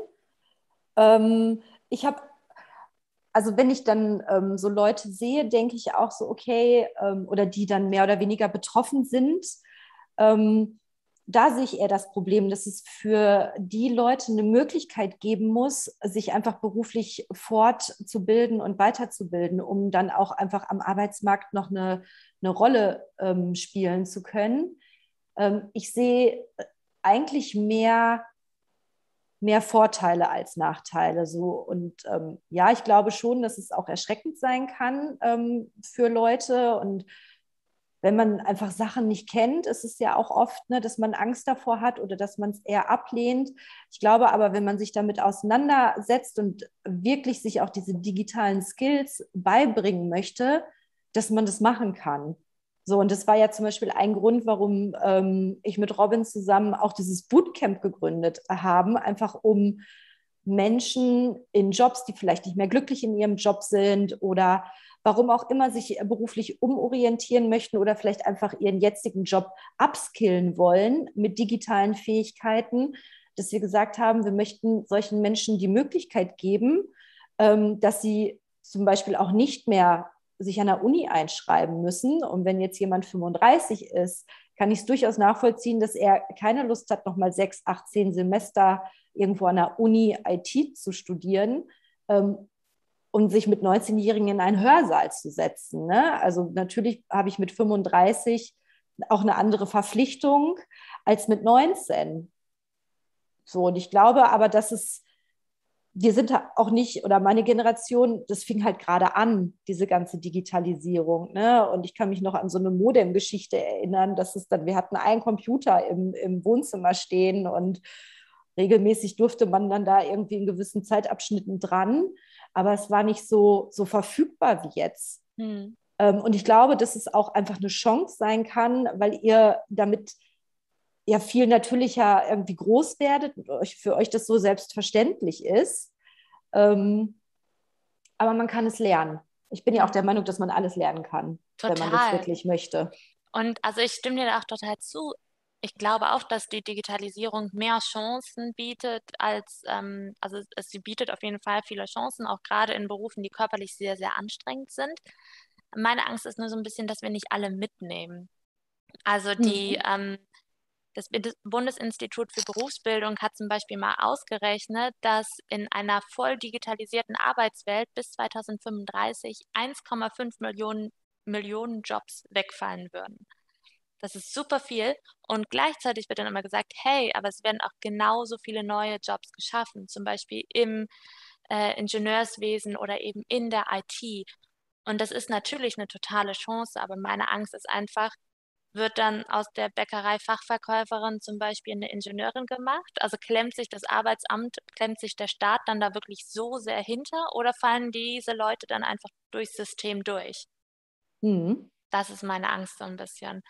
Ähm, ich habe, also wenn ich dann ähm, so Leute sehe, denke ich auch so, okay, ähm, oder die dann mehr oder weniger betroffen sind, ähm, da sehe ich eher das Problem, dass es für die Leute eine Möglichkeit geben muss, sich einfach beruflich fortzubilden und weiterzubilden, um dann auch einfach am Arbeitsmarkt noch eine, eine Rolle ähm, spielen zu können. Ähm, ich sehe eigentlich mehr, mehr Vorteile als Nachteile. So. Und ähm, ja, ich glaube schon, dass es auch erschreckend sein kann ähm, für Leute. Und wenn man einfach Sachen nicht kennt, ist es ja auch oft, ne, dass man Angst davor hat oder dass man es eher ablehnt. Ich glaube aber, wenn man sich damit auseinandersetzt und wirklich sich auch diese digitalen Skills beibringen möchte, dass man das machen kann. So, und das war ja zum Beispiel ein Grund, warum ähm, ich mit Robin zusammen auch dieses Bootcamp gegründet haben, einfach um Menschen in Jobs, die vielleicht nicht mehr glücklich in ihrem Job sind oder warum auch immer sich beruflich umorientieren möchten oder vielleicht einfach ihren jetzigen Job upskillen wollen mit digitalen Fähigkeiten, dass wir gesagt haben, wir möchten solchen Menschen die Möglichkeit geben, ähm, dass sie zum Beispiel auch nicht mehr sich an der Uni einschreiben müssen. Und wenn jetzt jemand fünfunddreißig ist, kann ich es durchaus nachvollziehen, dass er keine Lust hat, nochmal sechs, acht, zehn Semester irgendwo an der Uni I T zu studieren, ähm, um sich mit neunzehnjährigen in einen Hörsaal zu setzen. Ne? Also natürlich habe ich mit fünfunddreißig auch eine andere Verpflichtung als mit neunzehn. So, und ich glaube aber, dass es, wir sind auch nicht, oder meine Generation, das fing halt gerade an, diese ganze Digitalisierung. Ne? Und ich kann mich noch an so eine Modem-Geschichte erinnern, dass es dann, wir hatten einen Computer im, im Wohnzimmer stehen und regelmäßig durfte man dann da irgendwie in gewissen Zeitabschnitten dran, aber es war nicht so, so verfügbar wie jetzt. Hm. Ähm, und ich glaube, dass es auch einfach eine Chance sein kann, weil ihr damit ja viel natürlicher irgendwie groß werdet und euch, für euch das so selbstverständlich ist. Ähm, aber man kann es lernen. Ich bin ja auch der Meinung, dass man alles lernen kann, wenn man das Total. wirklich möchte. Und also ich stimme dir da auch total zu. Ich glaube auch, dass die Digitalisierung mehr Chancen bietet als, ähm, also es, sie bietet auf jeden Fall viele Chancen, auch gerade in Berufen, die körperlich sehr, sehr anstrengend sind. Meine Angst ist nur so ein bisschen, dass wir nicht alle mitnehmen. Also die, Mhm. ähm, das Bund- Bundesinstitut für Berufsbildung hat zum Beispiel mal ausgerechnet, dass in einer voll digitalisierten Arbeitswelt bis zweitausendfünfunddreißig eins Komma fünf Millionen, Millionen Jobs wegfallen würden. Das ist super viel. Und gleichzeitig wird dann immer gesagt, hey, aber es werden auch genauso viele neue Jobs geschaffen, zum Beispiel im äh, Ingenieurswesen oder eben in der I T. Und das ist natürlich eine totale Chance, aber meine Angst ist einfach, wird dann aus der Bäckerei-Fachverkäuferin zum Beispiel eine Ingenieurin gemacht? Also klemmt sich das Arbeitsamt, klemmt sich der Staat dann da wirklich so sehr hinter oder fallen diese Leute dann einfach durchs System durch? Mhm. Das ist meine Angst so ein bisschen.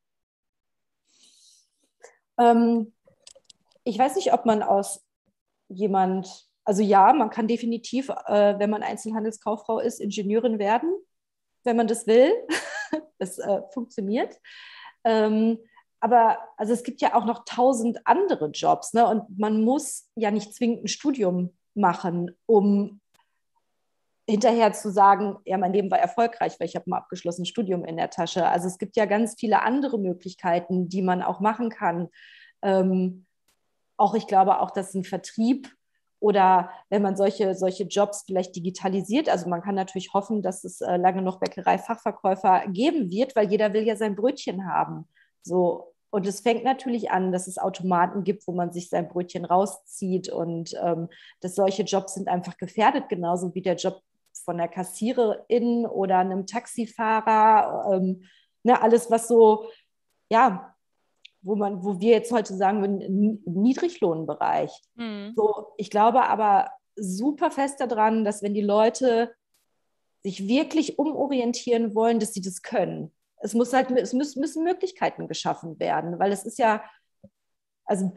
Ähm, ich weiß nicht, ob man aus jemand, also ja, man kann definitiv, äh, wenn man Einzelhandelskauffrau ist, Ingenieurin werden, wenn man das will. Das äh, funktioniert. Ähm, aber also es gibt ja auch noch tausend andere Jobs, ne? Und man muss ja nicht zwingend ein Studium machen, um hinterher zu sagen, ja, mein Leben war erfolgreich, weil ich habe ein abgeschlossenes Studium in der Tasche. Also es gibt ja ganz viele andere Möglichkeiten, die man auch machen kann. Ähm, auch ich glaube auch, dass ein Vertrieb oder wenn man solche, solche Jobs vielleicht digitalisiert, also man kann natürlich hoffen, dass es äh, lange noch Bäckerei-Fachverkäufer geben wird, weil jeder will ja sein Brötchen haben. So. Und es fängt natürlich an, dass es Automaten gibt, wo man sich sein Brötchen rauszieht und ähm, dass solche Jobs sind einfach gefährdet, genauso wie der Job von der Kassiererin oder einem Taxifahrer. Ähm, ne, alles, was so, ja, wo man, wo wir jetzt heute sagen würden, im Niedriglohnbereich. Hm. So, ich glaube aber super fest daran, dass wenn die Leute sich wirklich umorientieren wollen, dass sie das können. Es muss halt, es müssen, müssen Möglichkeiten geschaffen werden, weil es ist ja, also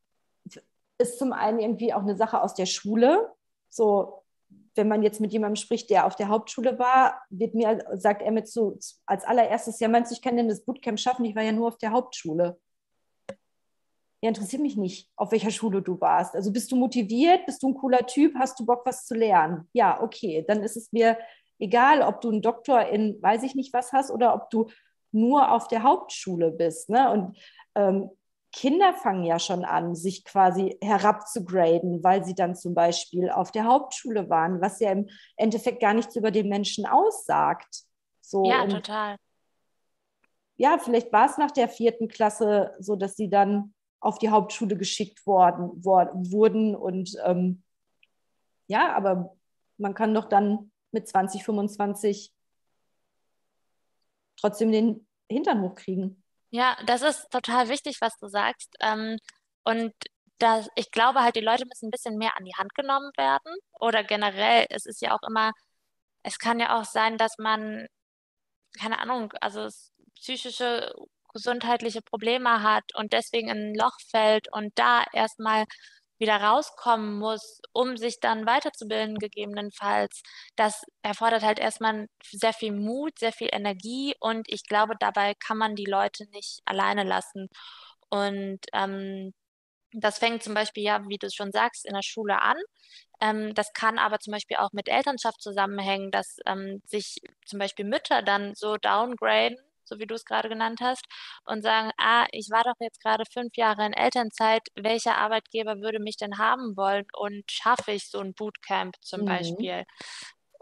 ist zum einen irgendwie auch eine Sache aus der Schule. So, wenn man jetzt mit jemandem spricht, der auf der Hauptschule war, wird mir, sagt er mir zu, als allererstes, ja, meinst du, ich kann denn das Bootcamp schaffen? Ich war ja nur auf der Hauptschule. Ja, interessiert mich nicht, auf welcher Schule du warst. Also bist du motiviert, bist du ein cooler Typ, hast du Bock, was zu lernen? Ja, okay, dann ist es mir egal, ob du einen Doktor in weiß ich nicht was hast oder ob du nur auf der Hauptschule bist. Ne? Und ähm, Kinder fangen ja schon an, sich quasi herabzugraden, weil sie dann zum Beispiel auf der Hauptschule waren, was ja im Endeffekt gar nichts über den Menschen aussagt. So, Ja, und total. ja, vielleicht war es nach der vierten Klasse so, dass sie dann auf die Hauptschule geschickt worden, wor wurden. Und ähm, ja, aber man kann doch dann mit zwanzig, fünfundzwanzig trotzdem den Hintern hochkriegen. Ja, das ist total wichtig, was du sagst. Ähm, und das, ich glaube halt, die Leute müssen ein bisschen mehr an die Hand genommen werden. Oder generell, es ist ja auch immer, es kann ja auch sein, dass man, keine Ahnung, also es- psychische, gesundheitliche Probleme hat und deswegen in ein Loch fällt und da erstmal wieder rauskommen muss, um sich dann weiterzubilden, gegebenenfalls. Das erfordert halt erstmal sehr viel Mut, sehr viel Energie und ich glaube, dabei kann man die Leute nicht alleine lassen. Und ähm, das fängt zum Beispiel ja, wie du schon sagst, in der Schule an. Ähm, das kann aber zum Beispiel auch mit Elternschaft zusammenhängen, dass ähm, sich zum Beispiel Mütter dann so downgraden, so wie du es gerade genannt hast, und sagen, ah, ich war doch jetzt gerade fünf Jahre in Elternzeit, welcher Arbeitgeber würde mich denn haben wollen und schaffe ich so ein Bootcamp zum Mhm. Beispiel?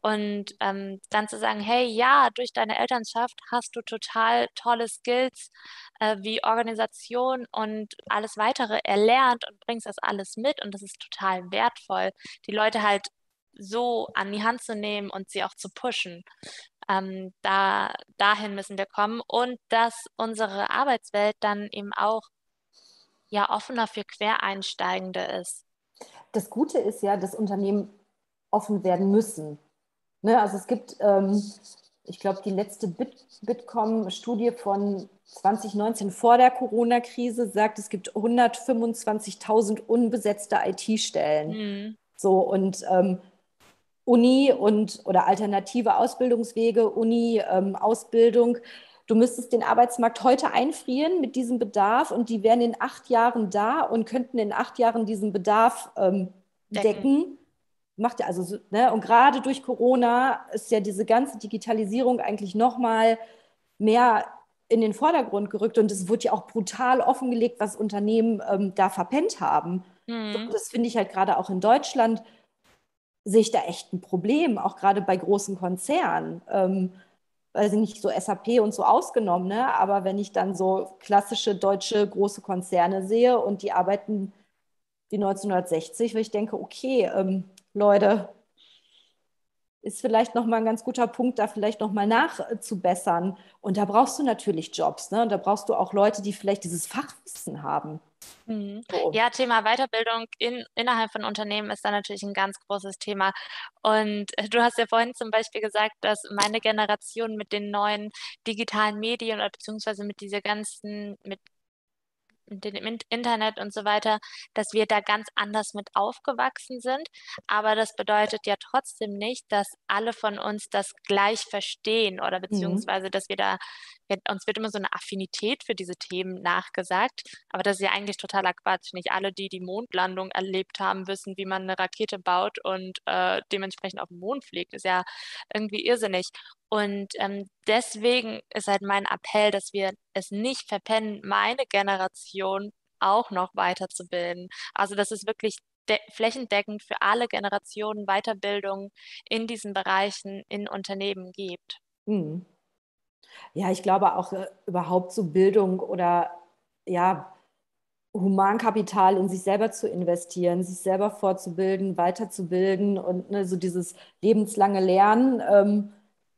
Und ähm, dann zu sagen, hey, ja, durch deine Elternschaft hast du total tolle Skills äh, wie Organisation und alles weitere erlernt und bringst das alles mit und das ist total wertvoll, die Leute halt so an die Hand zu nehmen und sie auch zu pushen. Ähm, da, dahin müssen wir kommen und dass unsere Arbeitswelt dann eben auch ja offener für Quereinsteigende ist. Das Gute ist ja, dass Unternehmen offen werden müssen. Ne? Also es gibt, ähm, ich glaube, die letzte Bit Bitkom-Studie von zwanzig neunzehn vor der Corona-Krise sagt, es gibt hundertfünfundzwanzigtausend unbesetzte I T-Stellen. Mhm. So und ähm, Uni und oder alternative Ausbildungswege, Uni, ähm, Ausbildung. Du müsstest den Arbeitsmarkt heute einfrieren mit diesem Bedarf und die wären in acht Jahren da und könnten in acht Jahren diesen Bedarf ähm, Decken. decken. Macht ja also, so, ne? Und gerade durch Corona ist ja diese ganze Digitalisierung eigentlich noch mal mehr in den Vordergrund gerückt und es wurde ja auch brutal offengelegt, was Unternehmen ähm, da verpennt haben. So, Mhm. das finde ich halt gerade auch in Deutschland, sehe ich da echt ein Problem, auch gerade bei großen Konzernen. Ähm, also nicht so S A P und so ausgenommen, ne? Aber wenn ich dann so klassische deutsche große Konzerne sehe und die arbeiten wie neunzehnhundertsechzig, wo ich denke, okay, ähm, Leute, ist vielleicht nochmal ein ganz guter Punkt, da vielleicht nochmal nachzubessern. Und da brauchst du natürlich Jobs, ne? Und da brauchst du auch Leute, die vielleicht dieses Fachwissen haben. Mhm. So. Ja, Thema Weiterbildung in, innerhalb von Unternehmen ist da natürlich ein ganz großes Thema. Und äh, du hast ja vorhin zum Beispiel gesagt, dass meine Generation mit den neuen digitalen Medien oder beziehungsweise mit dieser ganzen, mit den im Internet und so weiter, dass wir da ganz anders mit aufgewachsen sind. Aber das bedeutet ja trotzdem nicht, dass alle von uns das gleich verstehen oder Mhm. beziehungsweise, dass wir da, wir, uns wird immer so eine Affinität für diese Themen nachgesagt. Aber das ist ja eigentlich totaler Quatsch. Nicht alle, die die Mondlandung erlebt haben, wissen, wie man eine Rakete baut und äh, dementsprechend auf den Mond fliegt. Ist ja irgendwie irrsinnig. Und ähm, deswegen ist halt mein Appell, dass wir es nicht verpennen, meine Generation auch noch weiterzubilden. Also dass es wirklich de- flächendeckend für alle Generationen Weiterbildung in diesen Bereichen in Unternehmen gibt. Mhm. Ja, ich glaube auch äh, überhaupt so Bildung oder ja, Humankapital in sich selber zu investieren, sich selber fortzubilden, weiterzubilden und ne, so dieses lebenslange Lernen, ähm,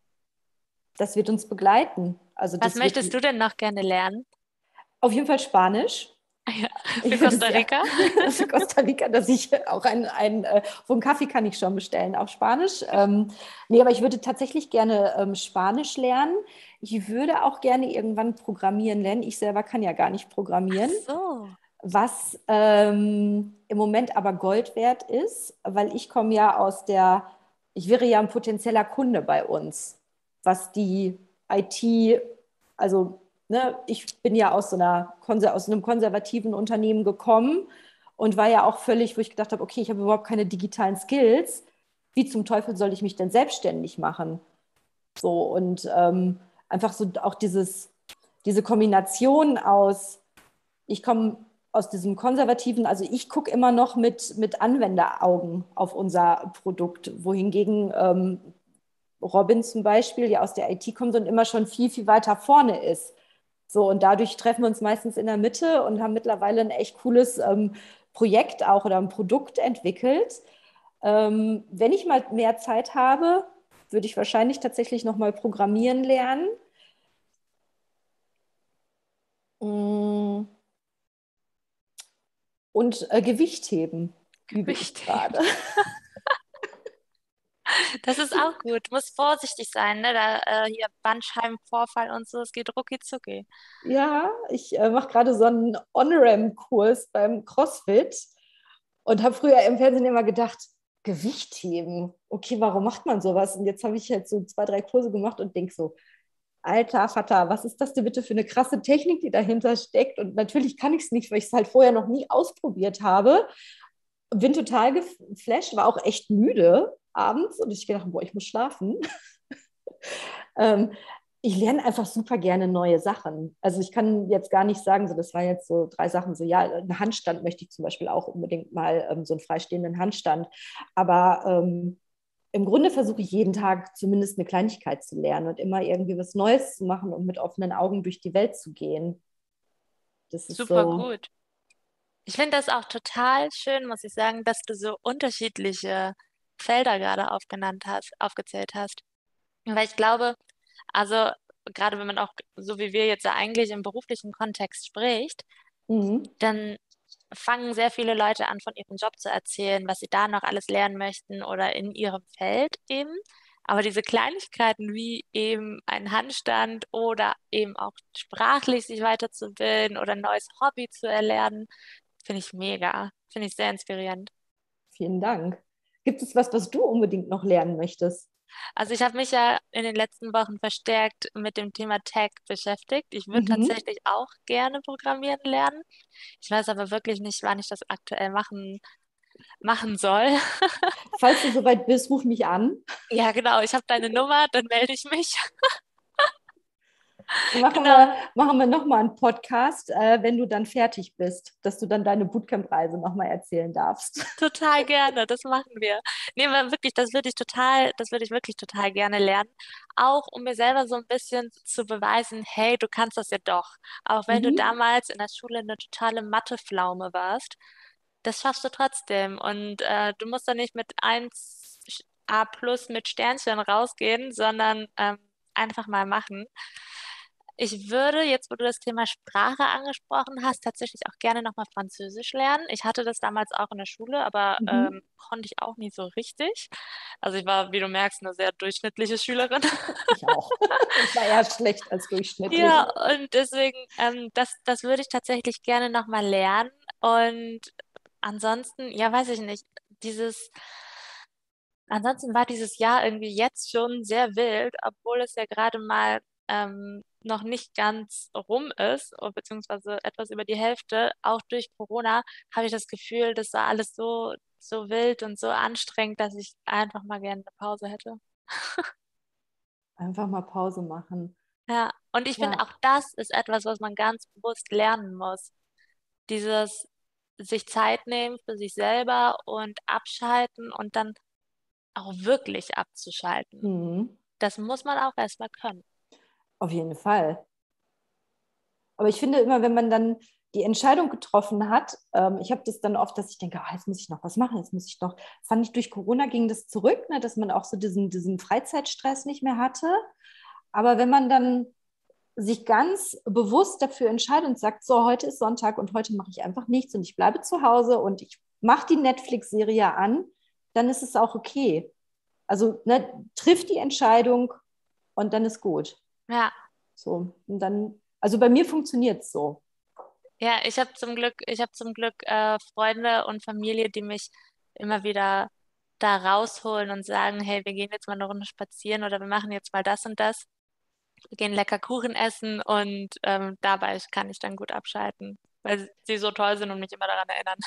das wird uns begleiten. Also Was das wird möchtest du denn noch gerne lernen? auf jeden Fall Spanisch. Ja, für Ich würde Costa es ja Rica? für Costa Rica, dass ich auch ein, ein äh, vom Kaffee kann ich schon bestellen, auf Spanisch. Ähm, nee, aber ich würde tatsächlich gerne ähm, Spanisch lernen. Ich würde auch gerne irgendwann programmieren lernen. Ich selber kann ja gar nicht Ach programmieren. so. Was ähm, im Moment aber Gold wert ist, weil ich komme ja aus der, ich wäre ja ein potenzieller Kunde bei uns, was die I T, also ne, ich bin ja aus so einer, aus einem konservativen Unternehmen gekommen und war ja auch völlig, wo ich gedacht habe, okay, ich habe überhaupt keine digitalen Skills. Wie zum Teufel soll ich mich denn selbstständig machen? So und ähm, einfach so auch dieses, diese Kombination aus ich komme aus diesem konservativen, also ich gucke immer noch mit, mit Anwenderaugen auf unser Produkt, wohingegen ähm, Robin zum Beispiel ja aus der I T kommt und immer schon viel, viel weiter vorne ist. So, und dadurch treffen wir uns meistens in der Mitte und haben mittlerweile ein echt cooles ähm, Projekt auch oder ein Produkt entwickelt. Ähm, wenn ich mal mehr Zeit habe, würde ich wahrscheinlich tatsächlich nochmal programmieren lernen. Mm, Und äh, Gewicht heben übe ich Gewicht heben. gerade. Das ist auch gut. Muss vorsichtig sein, ne? Da äh, hier Bandscheibenvorfall und so, es geht rucki zucki. Ja, ich äh, mache gerade so einen On-Ramp-Kurs beim CrossFit und habe früher im Fernsehen immer gedacht, Gewicht heben. Okay, warum macht man sowas? Und jetzt habe ich jetzt so zwei, drei Kurse gemacht und denke so, alter Vater, was ist das denn bitte für eine krasse Technik, die dahinter steckt? Und natürlich kann ich es nicht, weil ich es halt vorher noch nie ausprobiert habe. Bin total geflasht, war auch echt müde abends und ich gedacht, boah, ich muss schlafen. ähm, ich lerne einfach super gerne neue Sachen. Also ich kann jetzt gar nicht sagen, so das waren jetzt so drei Sachen, so ja, einen Handstand möchte ich zum Beispiel auch unbedingt mal, ähm, so einen freistehenden Handstand. Aber ähm, im Grunde versuche ich jeden Tag zumindest eine Kleinigkeit zu lernen und immer irgendwie was Neues zu machen und mit offenen Augen durch die Welt zu gehen. Das ist Super so. gut. Ich finde das auch total schön, muss ich sagen, dass du so unterschiedliche Felder gerade aufgenannt hast, aufgezählt hast. Weil ich glaube, also gerade wenn man auch so wie wir jetzt ja eigentlich im beruflichen Kontext spricht, Mhm. dann fangen sehr viele Leute an, von ihrem Job zu erzählen, was sie da noch alles lernen möchten oder in ihrem Feld eben. Aber diese Kleinigkeiten wie eben ein Handstand oder eben auch sprachlich sich weiterzubilden oder ein neues Hobby zu erlernen, finde ich mega. Finde ich sehr inspirierend. Vielen Dank. Gibt es was, was du unbedingt noch lernen möchtest? Also ich habe mich ja in den letzten Wochen verstärkt mit dem Thema Tech beschäftigt. Ich würde Mhm. tatsächlich auch gerne programmieren lernen. Ich weiß aber wirklich nicht, wann ich das aktuell machen, machen soll. Falls du soweit bist, ruf mich an. Ja, genau. Ich habe deine Nummer, dann melde ich mich. Dann machen wir, Genau, machen wir nochmal einen Podcast, äh, wenn du dann fertig bist, dass du dann deine Bootcamp-Reise nochmal erzählen darfst. total gerne. Das machen wir. Nee, aber wirklich, das würde ich total, das würde ich wirklich total gerne lernen. Auch um mir selber so ein bisschen zu beweisen, hey, du kannst das ja doch. Auch wenn du Mhm. damals in der Schule eine totale Mathepflaume warst, das schaffst du trotzdem. Und äh, du musst da nicht mit eins A plus mit Sternchen rausgehen, sondern ähm, einfach mal machen. Ich würde, jetzt wo du das Thema Sprache angesprochen hast, tatsächlich auch gerne nochmal Französisch lernen. Ich hatte das damals auch in der Schule, aber ähm, Mhm. konnte ich auch nie so richtig. Also ich war, wie du merkst, eine sehr durchschnittliche Schülerin. Ich auch. Ich war eher schlecht als durchschnittlich. Ja, und deswegen, ähm, das, das würde ich tatsächlich gerne nochmal lernen. Und ansonsten, ja, weiß ich nicht, dieses, ansonsten war dieses Jahr irgendwie jetzt schon sehr wild, obwohl es ja gerade mal ähm, noch nicht ganz rum ist, oder beziehungsweise etwas über die Hälfte. Auch durch Corona habe ich das Gefühl, das war alles so, so wild und so anstrengend, dass ich einfach mal gerne eine Pause hätte. Einfach mal Pause machen. Ja, und ich finde, Ja, auch das ist etwas, was man ganz bewusst lernen muss. Dieses sich Zeit nehmen für sich selber und abschalten und dann auch wirklich abzuschalten. mhm. Das muss man auch erstmal können. Auf jeden Fall. Aber ich finde immer, wenn man dann die Entscheidung getroffen hat, ähm, ich habe das dann oft, dass ich denke, ah, jetzt muss ich noch was machen, jetzt muss ich noch, fand ich, durch Corona ging das zurück, ne, dass man auch so diesen, diesen Freizeitstress nicht mehr hatte. Aber wenn man dann sich ganz bewusst dafür entscheidet und sagt, so, heute ist Sonntag und heute mache ich einfach nichts und ich bleibe zu Hause und ich mache die Netflix-Serie an, dann ist es auch okay. Also ne, trifft die Entscheidung und dann ist gut. Ja, So, und dann, also bei mir funktioniert es so. ja, ich habe zum Glück, ich habe zum Glück äh, Freunde und Familie, die mich immer wieder da rausholen und sagen, hey, wir gehen jetzt mal eine Runde spazieren oder wir machen jetzt mal das und das. Wir gehen lecker Kuchen essen und ähm, dabei kann ich dann gut abschalten, weil sie so toll sind und mich immer daran erinnern.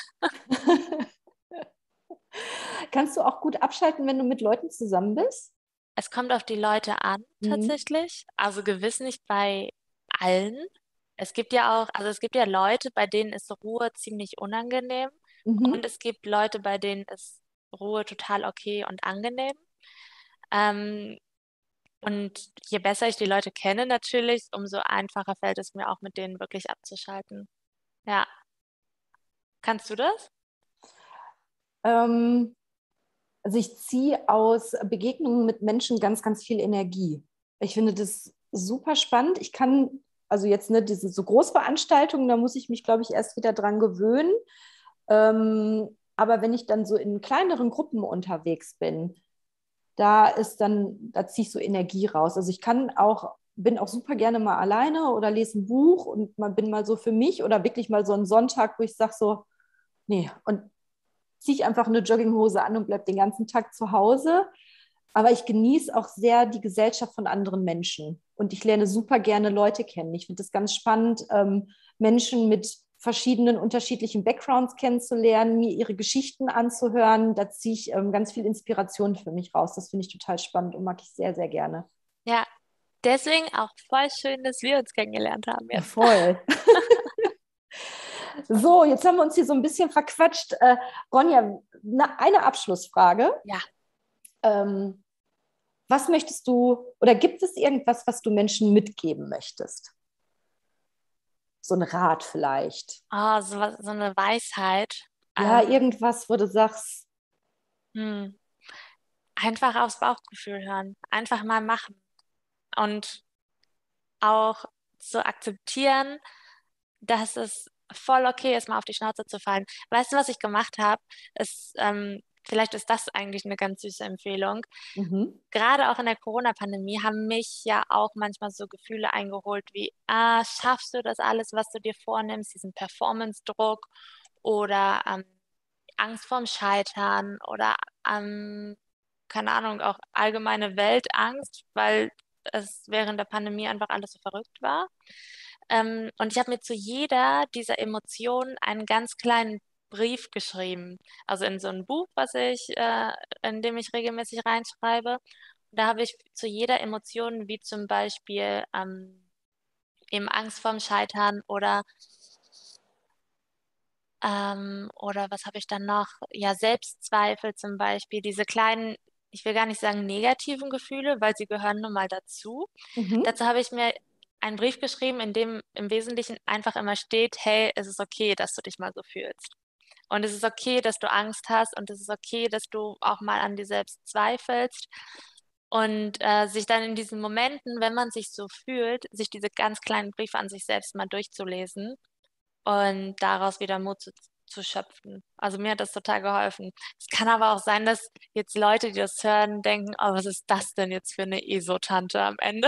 Kannst du auch gut abschalten, wenn du mit Leuten zusammen bist? Es kommt auf die Leute an, Mhm. tatsächlich. Also gewiss nicht bei allen. Es gibt ja auch, also es gibt ja Leute, bei denen ist Ruhe ziemlich unangenehm. Und Mhm. es gibt Leute, bei denen ist Ruhe total okay und angenehm. Ähm, und je besser ich die Leute kenne natürlich, umso einfacher fällt es mir auch mit denen wirklich abzuschalten. Ja, kannst du das? Ähm, also ich ziehe aus Begegnungen mit Menschen ganz, ganz viel Energie. Ich finde das super spannend. Ich kann, also jetzt ne, diese so Großveranstaltungen, da muss ich mich, glaube ich, erst wieder dran gewöhnen. Ähm, aber wenn ich dann so in kleineren Gruppen unterwegs bin, da ist dann, da ziehe ich so Energie raus. Also ich kann auch, bin auch super gerne mal alleine oder lese ein Buch und mal bin mal so für mich oder wirklich mal so einen Sonntag, wo ich sage so, nee, und ziehe ich einfach eine Jogginghose an und bleibe den ganzen Tag zu Hause. Aber ich genieße auch sehr die Gesellschaft von anderen Menschen. Und ich lerne super gerne Leute kennen. Ich finde es ganz spannend, ähm, Menschen mit verschiedenen unterschiedlichen Backgrounds kennenzulernen, mir ihre Geschichten anzuhören. Da ziehe ich ähm, ganz viel Inspiration für mich raus. Das finde ich total spannend und mag ich sehr, sehr gerne. Ja, deswegen auch voll schön, dass wir uns kennengelernt haben Ja, jetzt. voll. So, jetzt haben wir uns hier so ein bisschen verquatscht. Äh, Ronja, na, eine Abschlussfrage. Ja, Ähm, was möchtest du, oder gibt es irgendwas, was du Menschen mitgeben möchtest? So ein Rat vielleicht. Oh, so, was- so eine Weisheit. Ja, Ähm, irgendwas, wo du sagst, hm. Einfach aufs Bauchgefühl hören. Einfach mal machen. Und auch zu akzeptieren, dass es voll okay ist, mal auf die Schnauze zu fallen. Weißt du, was ich gemacht habe? Ist, ähm, vielleicht ist das eigentlich eine ganz süße Empfehlung. mhm, Gerade auch in der Corona-Pandemie haben mich ja auch manchmal so Gefühle eingeholt wie, ah, schaffst du das alles, was du dir vornimmst, diesen Performance-Druck oder ähm, Angst vorm Scheitern oder ähm, keine Ahnung, auch allgemeine Weltangst, weil es während der Pandemie einfach alles so verrückt war. Ähm, und ich habe mir zu jeder dieser Emotionen einen ganz kleinen Brief geschrieben. Also in so ein Buch, was ich, äh, in dem ich regelmäßig reinschreibe. Da habe ich zu jeder Emotion, wie zum Beispiel ähm, eben Angst vorm Scheitern oder ähm, oder was habe ich dann noch? Ja, Selbstzweifel zum Beispiel, diese kleinen, ich will gar nicht sagen negativen Gefühle, weil sie gehören nun mal dazu. mhm. Dazu habe ich mir einen Brief geschrieben, in dem im Wesentlichen einfach immer steht, hey, es ist okay, dass du dich mal so fühlst. Und es ist okay, dass du Angst hast und es ist okay, dass du auch mal an dir selbst zweifelst. Und äh, sich dann in diesen Momenten, wenn man sich so fühlt, sich diese ganz kleinen Briefe an sich selbst mal durchzulesen und daraus wieder Mut zu, zu schöpfen. Also mir hat das total geholfen. Es kann aber auch sein, dass jetzt Leute, die das hören, denken, oh, was ist das denn jetzt für eine ESO-Tante am Ende?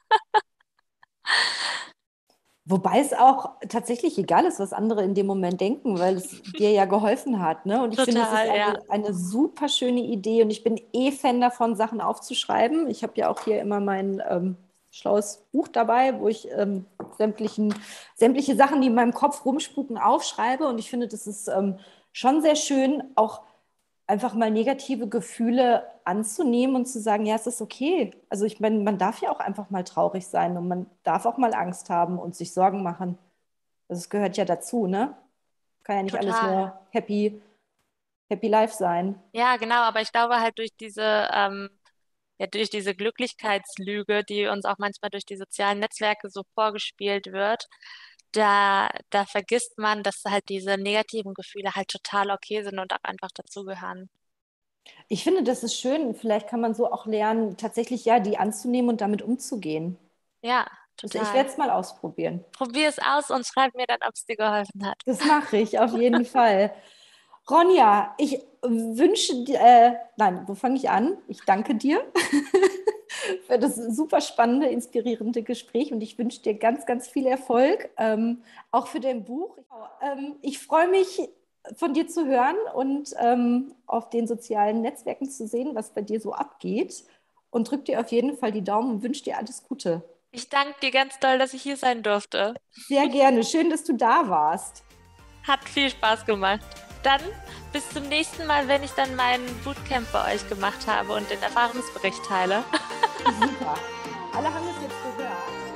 Wobei es auch tatsächlich egal ist, was andere in dem Moment denken, weil es dir ja geholfen hat. Ne? Und ich finde, es ist Total, ja. eine, eine super schöne Idee und ich bin eh Fan davon, Sachen aufzuschreiben. Ich habe ja auch hier immer mein ähm, schlaues Buch dabei, wo ich ähm, sämtlichen, sämtliche Sachen, die in meinem Kopf rumspuken, aufschreibe. Und ich finde, das ist ähm, schon sehr schön, auch einfach mal negative Gefühle anzunehmen und zu sagen, ja, es ist okay. Also ich meine, man darf ja auch einfach mal traurig sein und man darf auch mal Angst haben und sich Sorgen machen. Das gehört ja dazu, ne? Kann ja nicht alles Total. nur happy, happy life sein. Ja, genau, aber ich glaube halt durch diese, ähm, ja, durch diese Glücklichkeitslüge, die uns auch manchmal durch die sozialen Netzwerke so vorgespielt wird, da, da vergisst man, dass halt diese negativen Gefühle halt total okay sind und auch einfach dazugehören. Ich finde, das ist schön. Vielleicht kann man so auch lernen, tatsächlich ja, die anzunehmen und damit umzugehen. Ja, Also ich total. werde es mal ausprobieren. Probier es aus und schreib mir dann, ob es dir geholfen hat. Das mache ich auf jeden Fall. Ronja, ich wünsche dir, äh, nein, wo fange ich an? Ich danke dir für das super spannende, inspirierende Gespräch und ich wünsche dir ganz, ganz viel Erfolg, ähm, auch für dein Buch. Ähm, ich freue mich, von dir zu hören und ähm, auf den sozialen Netzwerken zu sehen, was bei dir so abgeht und drück dir auf jeden Fall die Daumen und wünsche dir alles Gute. Ich danke dir ganz doll, dass ich hier sein durfte. Sehr gerne. Schön, dass du da warst. Hat viel Spaß gemacht. Dann bis zum nächsten Mal, wenn ich dann meinen Bootcamp bei euch gemacht habe und den Erfahrungsbericht teile. Super. Alle haben es jetzt gehört.